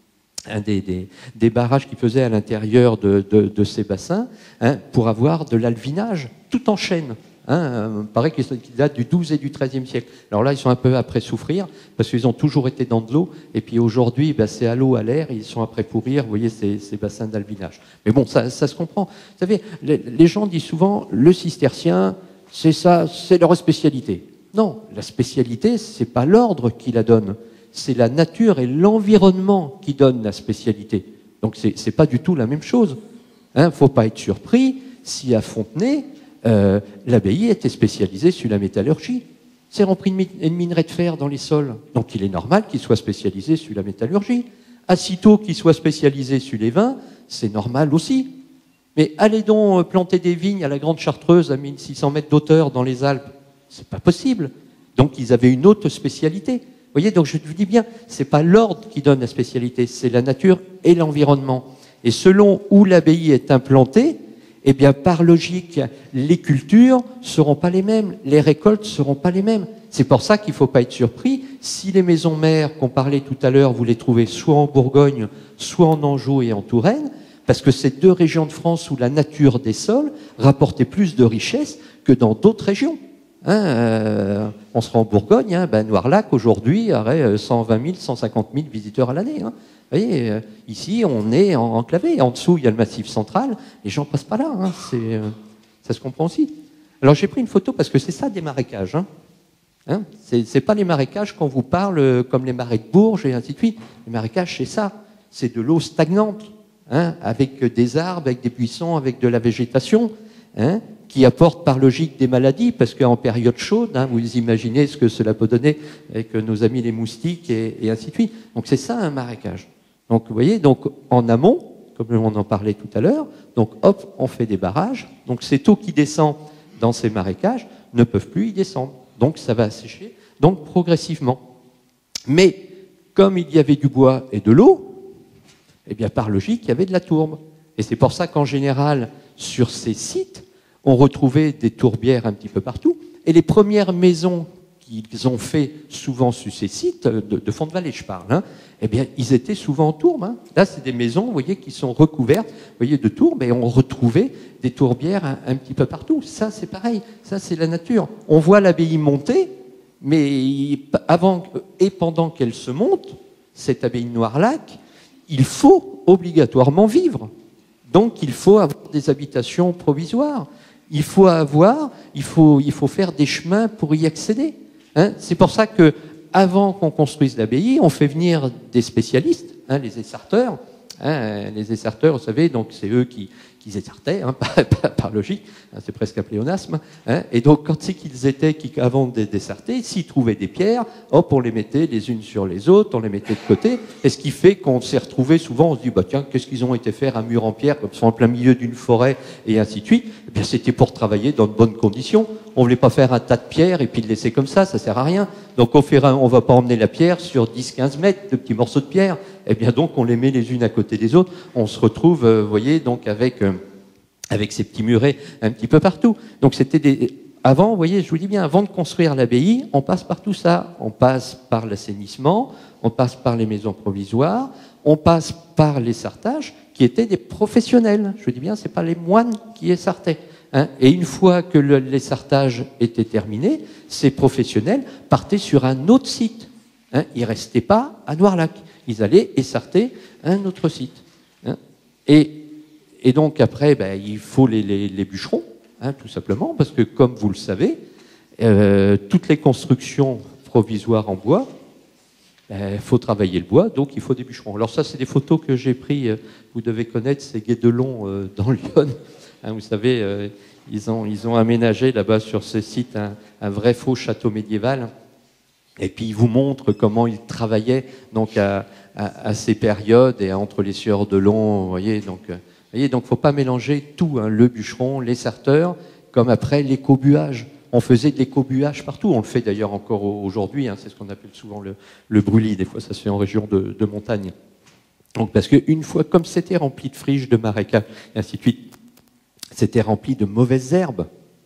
barrages qui faisaient à l'intérieur de ces bassins, hein, pour avoir de l'alvinage tout en chêne. Hein, il paraît qu'ils datent du XIIe et du XIIIe siècle. Alors là, ils sont un peu après souffrir, parce qu'ils ont toujours été dans de l'eau, et puis aujourd'hui, ben, c'est à l'eau, à l'air, ils sont après pourrir, vous voyez, ces bassins d'alvinage. Mais bon, ça se comprend. Vous savez, les gens disent souvent, le cistercien, c'est ça, c'est leur spécialité. Non, la spécialité, c'est pas l'ordre qui la donne, c'est la nature et l'environnement qui donnent la spécialité. Donc c'est pas du tout la même chose. Hein, faut pas être surpris si à Fontenay, l'abbaye était spécialisée sur la métallurgie. C'est rempli de minerais de fer dans les sols. Donc il est normal qu'il soit spécialisé sur la métallurgie. À Cîteaux, qu'il soit spécialisé sur les vins, c'est normal aussi. Mais allez donc planter des vignes à la Grande Chartreuse à 1600 mètres d'auteur dans les Alpes. C'est pas possible. Donc ils avaient une autre spécialité. Vous voyez, donc je vous dis bien, c'est pas l'ordre qui donne la spécialité, c'est la nature et l'environnement. Et selon où l'abbaye est implantée, eh bien, par logique, les cultures seront pas les mêmes, les récoltes seront pas les mêmes. C'est pour ça qu'il ne faut pas être surpris Si les maisons mères qu'on parlait tout à l'heure, vous les trouvez soit en Bourgogne, soit en Anjou et en Touraine, parce que c'est deux régions de France où la nature des sols rapportait plus de richesses que dans d'autres régions. On sera en Bourgogne, Noirlac aujourd'hui aurait 120 000, 150 000 visiteurs à l'année. Vous voyez, ici on est enclavé. En dessous il y a le Massif central, les gens passent pas là. Ça se comprend aussi. Alors j'ai pris une photo parce que c'est ça des marécages. C'est pas les marécages qu'on vous parle comme les marais de Bourges et ainsi de suite. Les marécages c'est ça, c'est de l'eau stagnante, avec des arbres, avec des buissons, avec de la végétation. Qui apporte par logique des maladies, parce qu'en période chaude, vous imaginez ce que cela peut donner avec nos amis les moustiques et ainsi de suite. Donc c'est ça un marécage. Donc vous voyez, donc en amont, comme on en parlait tout à l'heure, donc hop, on fait des barrages. Donc cette eau qui descend dans ces marécages ne peuvent plus y descendre. Donc ça va sécher, donc progressivement. Mais comme il y avait du bois et de l'eau, eh bien par logique, il y avait de la tourbe. Et c'est pour ça qu'en général, sur ces sites, on retrouvait des tourbières un petit peu partout. Et les premières maisons qu'ils ont fait souvent sur ces sites, de fond de vallée je parle, eh bien, ils étaient souvent en tourbe. Là, c'est des maisons, vous voyez, qui sont recouvertes, vous voyez, de tourbes, et on retrouvait des tourbières un petit peu partout. Ça, c'est pareil. Ça, c'est la nature. On voit l'abbaye monter, mais avant et pendant qu'elle se monte, cette abbaye de Noirlac, il faut obligatoirement vivre. Donc, il faut avoir des habitations provisoires. Il faut faire des chemins pour y accéder. C'est pour ça que, avant qu'on construise l'abbaye, on fait venir des spécialistes, les essarteurs. Les essarteurs, vous savez, donc c'est eux qui essartaient, par logique, c'est presque un pléonasme. Et donc, quand c'est qu'ils étaient, avant d'essarter, s'ils trouvaient des pierres, hop, on les mettait les unes sur les autres, on les mettait de côté. Et ce qui fait qu'on s'est retrouvé souvent, on se dit, bah tiens, qu'est-ce qu'ils ont été faire un mur en pierre, comme ça, en plein milieu d'une forêt, et ainsi de suite. Eh bien, c'était pour travailler dans de bonnes conditions. On voulait pas faire un tas de pierres et puis le laisser comme ça sert à rien. Donc, on va pas emmener la pierre sur 10-15 mètres de petits morceaux de pierre. Eh bien, donc, on les met les unes à côté des autres. On se retrouve, vous voyez, donc avec ces petits murets un petit peu partout. Donc, avant, vous voyez, je vous dis bien, avant de construire l'abbaye, on passe par tout ça. On passe par l'assainissement, on passe par les maisons provisoires, on passe par les sartages, qui étaient des professionnels. Je vous dis bien, c'est pas les moines qui essartaient. Et une fois que l'essartage était terminé, ces professionnels partaient sur un autre site. Ils restaient pas à Noirlac. Ils allaient essarter un autre site. Et donc après, il faut les bûcherons, tout simplement, parce que comme vous le savez, toutes les constructions provisoires en bois, il faut travailler le bois, donc il faut des bûcherons. Alors ça, c'est des photos que j'ai prises, vous devez connaître, c'est Guédelon dans Lyon. Vous savez, ils ont aménagé là-bas sur ce site un vrai faux château médiéval. Et puis ils vous montrent comment ils travaillaient donc à ces périodes et entre les sieurs de Long, vous voyez, donc faut pas mélanger tout, le bûcheron, les sarteurs, comme après l'écobuage. On faisait de l'écobuage partout, on le fait d'ailleurs encore aujourd'hui, c'est ce qu'on appelle souvent le brûlis, des fois ça se fait en région de montagne. Donc parce qu'une fois, comme c'était rempli de friches, de marécages, et ainsi de suite, c'était rempli de mauvaises herbes.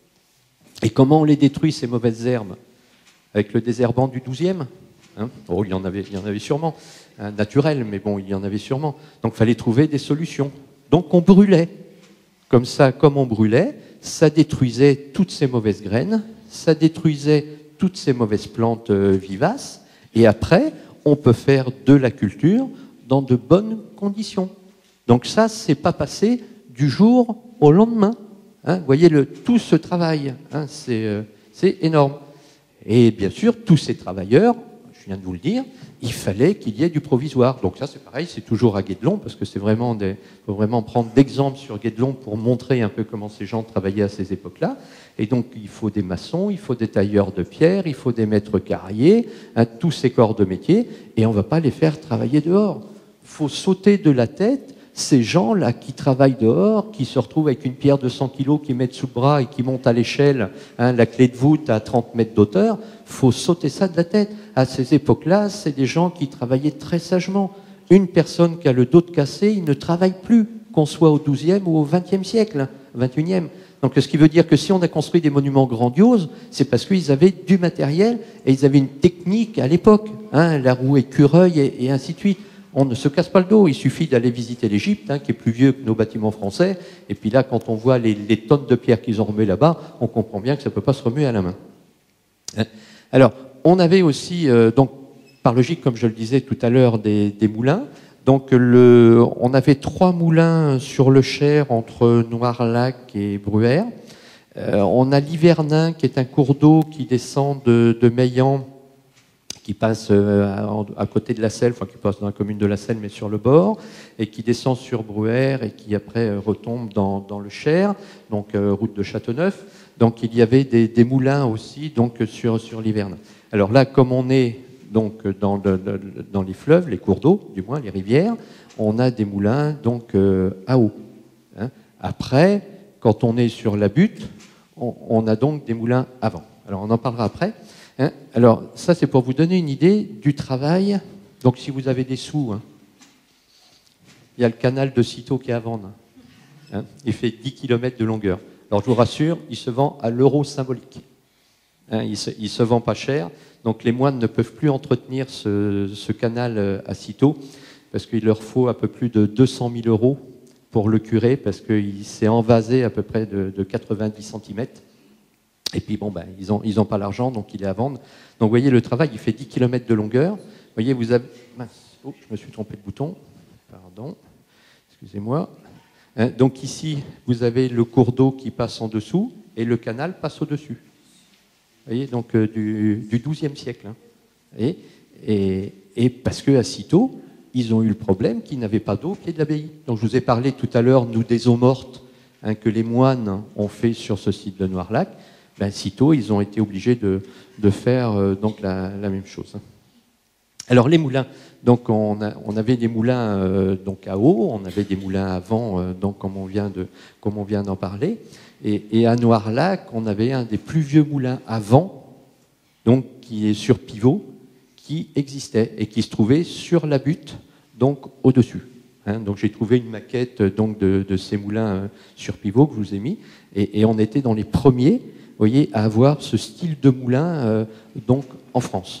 Et comment on les détruit, ces mauvaises herbes? Avec le désherbant du 12e, il y en avait sûrement, naturel, mais bon, il y en avait sûrement. Donc il fallait trouver des solutions. Donc on brûlait. Comme ça, comme on brûlait, ça détruisait toutes ces mauvaises graines, ça détruisait toutes ces mauvaises plantes vivaces, et après, on peut faire de la culture dans de bonnes conditions. Donc ça, c'est pas passé du jour au lendemain. Vous voyez, tout ce travail, c'est énorme. Et bien sûr, tous ces travailleurs, je viens de vous le dire, il fallait qu'il y ait du provisoire. Donc ça, c'est pareil, c'est toujours à Guédelon, parce que faut vraiment prendre d'exemple sur Guédelon pour montrer un peu comment ces gens travaillaient à ces époques-là. Et donc, il faut des maçons, il faut des tailleurs de pierre, il faut des maîtres carriers, tous ces corps de métier, et on ne va pas les faire travailler dehors. Il faut sauter de la tête ces gens-là qui travaillent dehors, qui se retrouvent avec une pierre de 100 kilos qu'ils mettent sous le bras et qui montent à l'échelle, la clé de voûte à 30 mètres d'auteur, faut sauter ça de la tête. À ces époques-là, c'est des gens qui travaillaient très sagement. Une personne qui a le dos de cassé, il ne travaille plus, qu'on soit au XIIe ou au XXe siècle, XXIe. Donc ce qui veut dire que si on a construit des monuments grandioses, c'est parce qu'ils avaient du matériel et ils avaient une technique à l'époque, hein, la roue écureuil et ainsi de suite. On ne se casse pas le dos, il suffit d'aller visiter l'Égypte, hein, qui est plus vieux que nos bâtiments français, et puis là, quand on voit les tonnes de pierres qu'ils ont remuées là-bas, on comprend bien que ça ne peut pas se remuer à la main. Hein. Alors, on avait aussi, donc, par logique, comme je le disais tout à l'heure, des moulins. Donc, on avait 3 moulins sur le Cher entre Noirlac et Bruères. On a l'Hivernin, qui est un cours d'eau qui descend de Meillan, qui passe à côté de la Selle, enfin qui passe dans la commune de la Selle, mais sur le bord, et qui descend sur Bruères et qui après retombe dans le Cher, donc route de Châteauneuf. Donc il y avait des moulins aussi donc sur l'Hivernin. Alors là, comme on est donc dans les fleuves, les cours d'eau, du moins les rivières, on a des moulins donc à eau. Hein. Après, quand on est sur la butte, on a donc des moulins à vent. Alors on en parlera après. Hein. Alors ça, c'est pour vous donner une idée du travail. Donc si vous avez des sous, hein, il y a le canal de Cîteaux qui est à vendre. Hein. Il fait 10 km de longueur. Alors je vous rassure, il se vend à l'euro symbolique. Hein, il se vend pas cher. Donc les moines ne peuvent plus entretenir ce canal à Cîteaux parce qu'il leur faut à peu plus de 200 000 euros pour le curer parce qu'il s'est envasé à peu près de 90 cm. Et puis bon, ben, ils ont pas l'argent, donc il est à vendre. Donc vous voyez, le travail, il fait 10 km de longueur. Vous voyez, vous avez... Mince, oh, je me suis trompé de bouton. Pardon, excusez-moi. Hein, donc ici, vous avez le cours d'eau qui passe en dessous et le canal passe au-dessus. Vous voyez, donc du XIIe siècle. Hein. Et parce qu'à Cîteaux, ils ont eu le problème qu'ils n'avaient pas d'eau qui est de l'abbaye. Donc je vous ai parlé tout à l'heure, nous, des eaux mortes, hein, que les moines ont fait sur ce site de Noirlac. Ben, Cîteaux, ils ont été obligés de faire donc la même chose. Alors les moulins, donc on avait des moulins donc à eau, on avait des moulins à vent, donc comme on vient d'en parler, et à Noirlac, on avait un des plus vieux moulins à vent, donc qui est sur pivot, qui existait et qui se trouvait sur la butte, donc au-dessus. Hein, donc j'ai trouvé une maquette donc de ces moulins sur pivot que je vous ai mis, et on était dans les premiers. Vous voyez, à avoir ce style de moulin donc en France.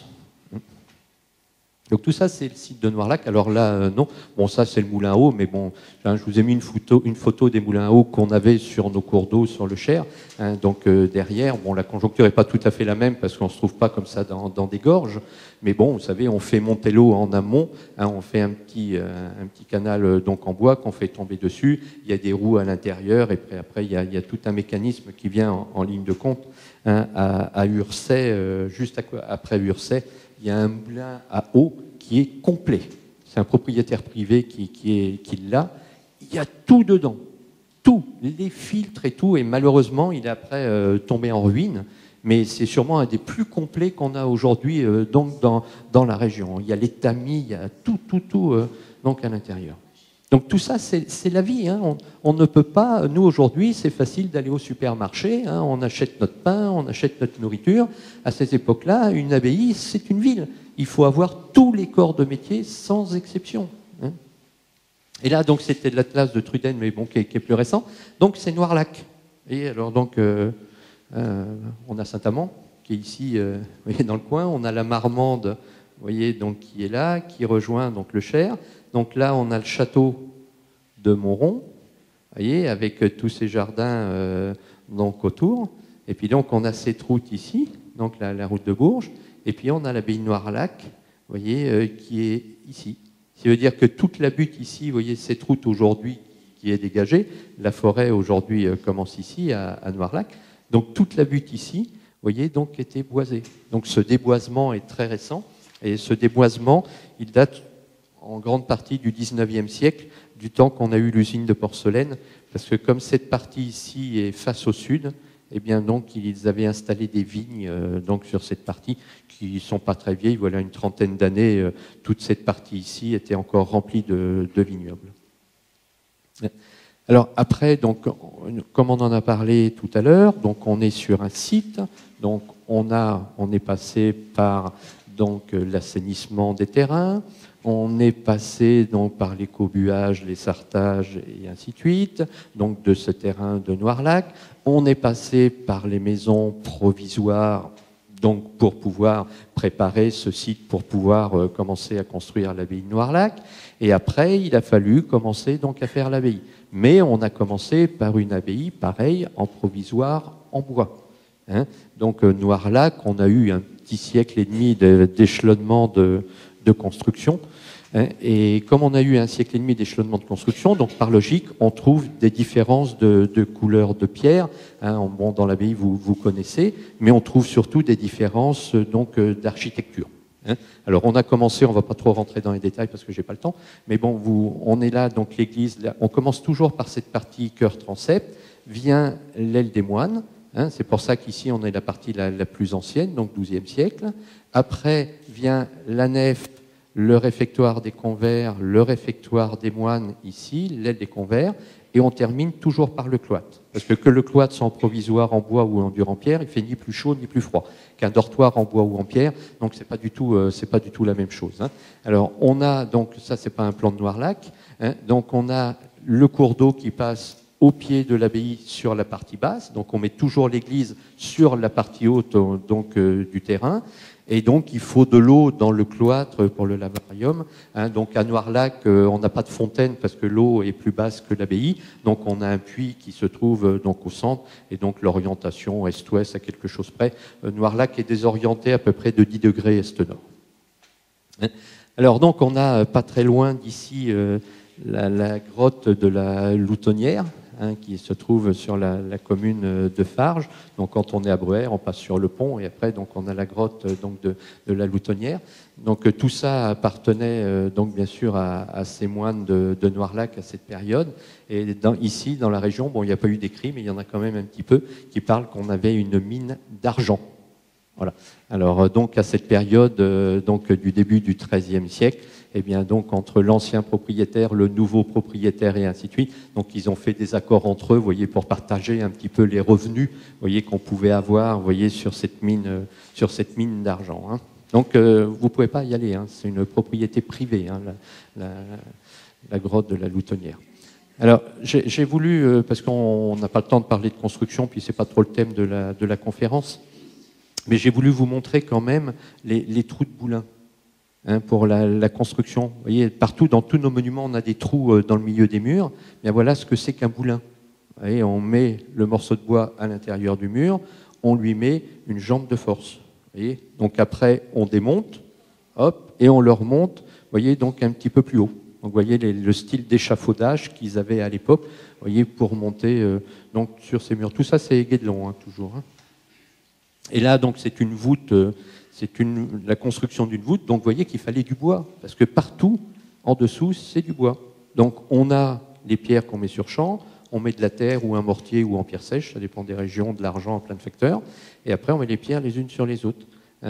Donc tout ça, c'est le site de Noirlac. Alors là, non. Bon, ça, c'est le moulin à eau, mais bon, hein, je vous ai mis une photo des moulins à eau qu'on avait sur nos cours d'eau sur le Cher. Hein, donc derrière, bon, la conjoncture n'est pas tout à fait la même parce qu'on ne se trouve pas comme ça dans des gorges. Mais bon, vous savez, on fait monter l'eau en amont. Hein, on fait un petit canal donc en bois qu'on fait tomber dessus. Il y a des roues à l'intérieur et après, il y a tout un mécanisme qui vient en ligne de compte. Hein, à Ursay, juste après Ursay, il y a un moulin à eau qui est complet. C'est un propriétaire privé qui l'a. Il y a tout dedans, tout, les filtres et tout. Et malheureusement, il est après tombé en ruine. Mais c'est sûrement un des plus complets qu'on a aujourd'hui donc dans la région. Il y a les tamis, il y a tout donc à l'intérieur. Donc tout ça, c'est la vie. Hein. On ne peut pas, nous aujourd'hui, c'est facile d'aller au supermarché, hein. On achète notre pain, on achète notre nourriture. À cette époque-là, une abbaye, c'est une ville. Il faut avoir tous les corps de métier sans exception. Hein. Et là, donc, c'était de l'Atlas de Truden, mais bon, qui est plus récent. Donc, c'est Noirlac. Et alors, donc, on a Saint-Amand, qui est ici, vous voyez, dans le coin. On a la Marmande, vous voyez, donc, qui est là, qui rejoint donc le Cher. Donc là, on a le château de Montrond, vous voyez, avec tous ces jardins donc autour. Et puis donc, on a cette route ici, donc la route de Bourges. Et puis on a l'abbaye de Noirlac, vous voyez, qui est ici. Ça veut dire que toute la butte ici, vous voyez, cette route aujourd'hui qui est dégagée, la forêt aujourd'hui commence ici à Noirlac. Donc toute la butte ici, vous voyez, donc était boisée. Donc ce déboisement est très récent. Et ce déboisement, il date en grande partie du 19e siècle, du temps qu'on a eu l'usine de porcelaine, parce que comme cette partie ici est face au sud, eh bien donc ils avaient installé des vignes donc sur cette partie qui ne sont pas très vieilles. Voilà, une trentaine d'années, toute cette partie ici était encore remplie de vignobles. Alors après, donc, comme on en a parlé tout à l'heure, donc on est sur un site, donc on est passé par donc l'assainissement des terrains. On est passé donc par les cobuages, les sartages et ainsi de suite, donc de ce terrain de Noirlac. On est passé par les maisons provisoires, donc pour pouvoir préparer ce site pour pouvoir commencer à construire l'abbaye de Noirlac. Et après, il a fallu commencer donc à faire l'abbaye. Mais on a commencé par une abbaye, pareil, en provisoire, en bois. Hein. Donc Noirlac, on a eu un petit siècle et demi d'échelonnement de construction. Et comme on a eu un siècle et demi d'échelonnement de construction, donc par logique, on trouve des différences de couleur de pierre. Hein, bon, dans l'abbaye, vous connaissez, mais on trouve surtout des différences donc d'architecture. Hein. Alors on a commencé, on va pas trop rentrer dans les détails parce que j'ai pas le temps, mais bon, on est là, donc l'église, on commence toujours par cette partie chœur transept, vient l'aile des moines. Hein, c'est pour ça qu'ici on est la partie la plus ancienne, donc XIIe siècle. Après vient la nef, le réfectoire des convers, le réfectoire des moines ici, l'aile des convers, et on termine toujours par le cloître. Parce que le cloître soit en provisoire en bois ou en dur en pierre, il fait ni plus chaud ni plus froid qu'un dortoir en bois ou en pierre, donc c'est pas du tout la même chose. Hein. Alors on a donc ça c'est pas un plan de Noirlac, hein, donc on a le cours d'eau qui passe au pied de l'abbaye sur la partie basse, donc on met toujours l'église sur la partie haute donc du terrain. Et donc, il faut de l'eau dans le cloître pour le lavarium. Hein, donc, à Noirlac, on n'a pas de fontaine parce que l'eau est plus basse que l'abbaye. Donc, on a un puits qui se trouve donc au centre. Et donc, l'orientation est-ouest à quelque chose près. Noirlac est désorienté à peu près de 10 degrés est-nord. Hein. Alors, donc, on a pas très loin d'ici la grotte de la Loutonnière. Hein, qui se trouve sur la commune de Farges. Donc quand on est à Breuer, on passe sur le pont et après donc on a la grotte donc de la Loutonnière. Donc tout ça appartenait donc bien sûr à ces moines de Noirlac à cette période. Et ici dans la région, bon il n'y a pas eu d'écrit, mais il y en a quand même un petit peu qui parlent qu'on avait une mine d'argent. Voilà. Alors donc à cette période donc du début du XIIIe siècle. Eh bien, donc, entre l'ancien propriétaire, le nouveau propriétaire et ainsi de suite. Donc, ils ont fait des accords entre eux, vous voyez, pour partager un petit peu les revenus, vous voyez, qu'on pouvait avoir, vous voyez, sur cette mine d'argent. Hein. Donc, vous pouvez pas y aller, hein. C'est une propriété privée, hein, la grotte de la Loutonnière. Alors, j'ai voulu, parce qu'on n'a pas le temps de parler de construction, puis c'est pas trop le thème de la conférence, mais j'ai voulu vous montrer quand même les trous de boulins. Hein, pour la construction. Vous voyez, partout, dans tous nos monuments, on a des trous dans le milieu des murs. Bien voilà ce que c'est qu'un boulin. Vous voyez, on met le morceau de bois à l'intérieur du mur, on lui met une jambe de force. Vous voyez, donc après, on démonte, hop, et on le remonte, vous voyez, donc un petit peu plus haut. Donc vous voyez le style d'échafaudage qu'ils avaient à l'époque, vous voyez, pour monter donc sur ces murs. Tout ça, c'est Guédelon, hein, toujours. Hein. Et là, donc, c'est une voûte. La construction d'une voûte, donc vous voyez qu'il fallait du bois, parce que partout, en dessous, c'est du bois. Donc on a les pierres qu'on met sur champ, on met de la terre ou un mortier ou en pierre sèche, ça dépend des régions, de l'argent, plein de facteurs, et après on met les pierres les unes sur les autres. Hein,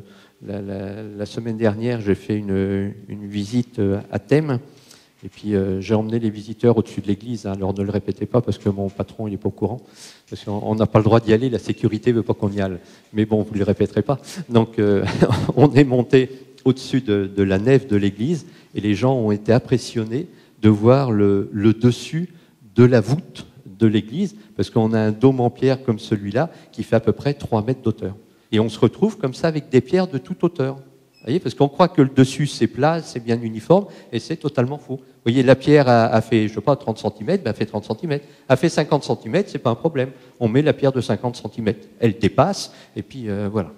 la semaine dernière, j'ai fait une visite à Thème, et puis j'ai emmené les visiteurs au-dessus de l'église. Hein, alors ne le répétez pas parce que mon patron il n'est pas au courant, parce qu'on n'a pas le droit d'y aller, la sécurité ne veut pas qu'on y aille. Mais bon, vous ne le répéterez pas. Donc on est monté au-dessus de la nef de l'église et les gens ont été impressionnés de voir le dessus de la voûte de l'église, parce qu'on a un dôme en pierre comme celui-là qui fait à peu près 3 mètres d'auteur. Et on se retrouve comme ça avec des pierres de toute hauteur. Vous voyez, parce qu'on croit que le dessus c'est plat, c'est bien uniforme, et c'est totalement faux. Vous voyez, la pierre a fait, je sais pas, 30 cm, ben elle fait 30 cm. Elle fait 50 cm, c'est pas un problème. On met la pierre de 50 cm. Elle dépasse, et puis voilà.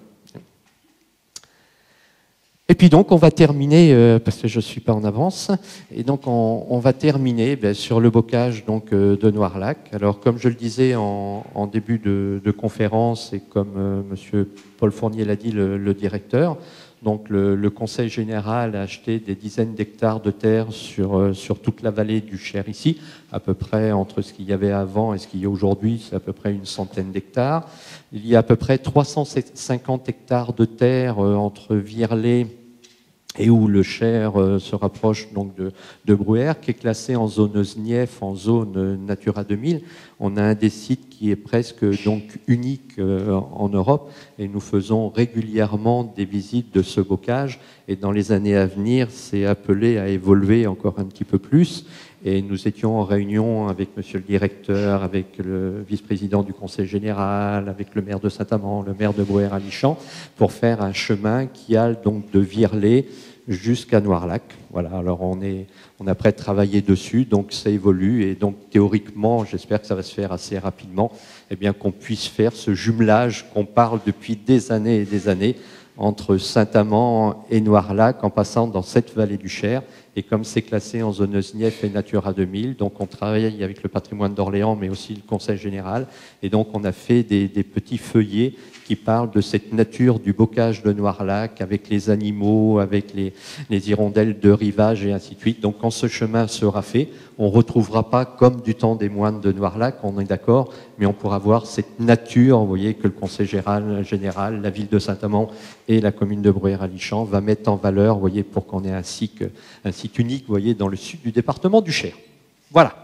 Et puis donc, on va terminer, parce que je ne suis pas en avance, et donc on va terminer sur le bocage donc, de Noirlac. Alors, comme je le disais en début de conférence, et comme monsieur Paul Fournier l'a dit, le directeur, donc le Conseil général a acheté des dizaines d'hectares de terre sur toute la vallée du Cher ici, à peu près entre ce qu'il y avait avant et ce qu'il y a aujourd'hui, c'est à peu près une centaine d'hectares. Il y a à peu près 350 hectares de terre entre Vierlet et où le Cher se rapproche donc de Bruyères, qui est classé en zone SNIEF, en zone Natura 2000. On a un des sites qui est presque donc unique en Europe, et nous faisons régulièrement des visites de ce bocage, et dans les années à venir, c'est appelé à évoluer encore un petit peu plus. Et nous étions en réunion avec monsieur le directeur, avec le vice-président du conseil général, avec le maire de Saint-Amand, le maire de Bruyères-Alichamps, pour faire un chemin qui a donc de Virlay jusqu'à Noirlac. Voilà, alors on a prêt de travailler dessus, donc ça évolue, et donc théoriquement, j'espère que ça va se faire assez rapidement, et bien qu'on puisse faire ce jumelage qu'on parle depuis des années et des années, entre Saint-Amand et Noirlac, en passant dans cette vallée du Cher. Et comme c'est classé en zone SNIEF et Natura 2000, donc on travaille avec le patrimoine d'Orléans, mais aussi le Conseil général. Et donc on a fait des petits feuillets qui parlent de cette nature du bocage de Noirlac, avec les animaux, avec les hirondelles de rivage et ainsi de suite. Donc quand ce chemin sera fait, on ne retrouvera pas comme du temps des moines de Noirlac, on est d'accord, mais on pourra voir cette nature, vous voyez, que le Conseil général, la ville de Saint-Amand et la commune de Bruyères-Alichamps va mettre en valeur, vous voyez, pour qu'on ait un site unique, vous voyez, dans le sud du département du Cher. Voilà.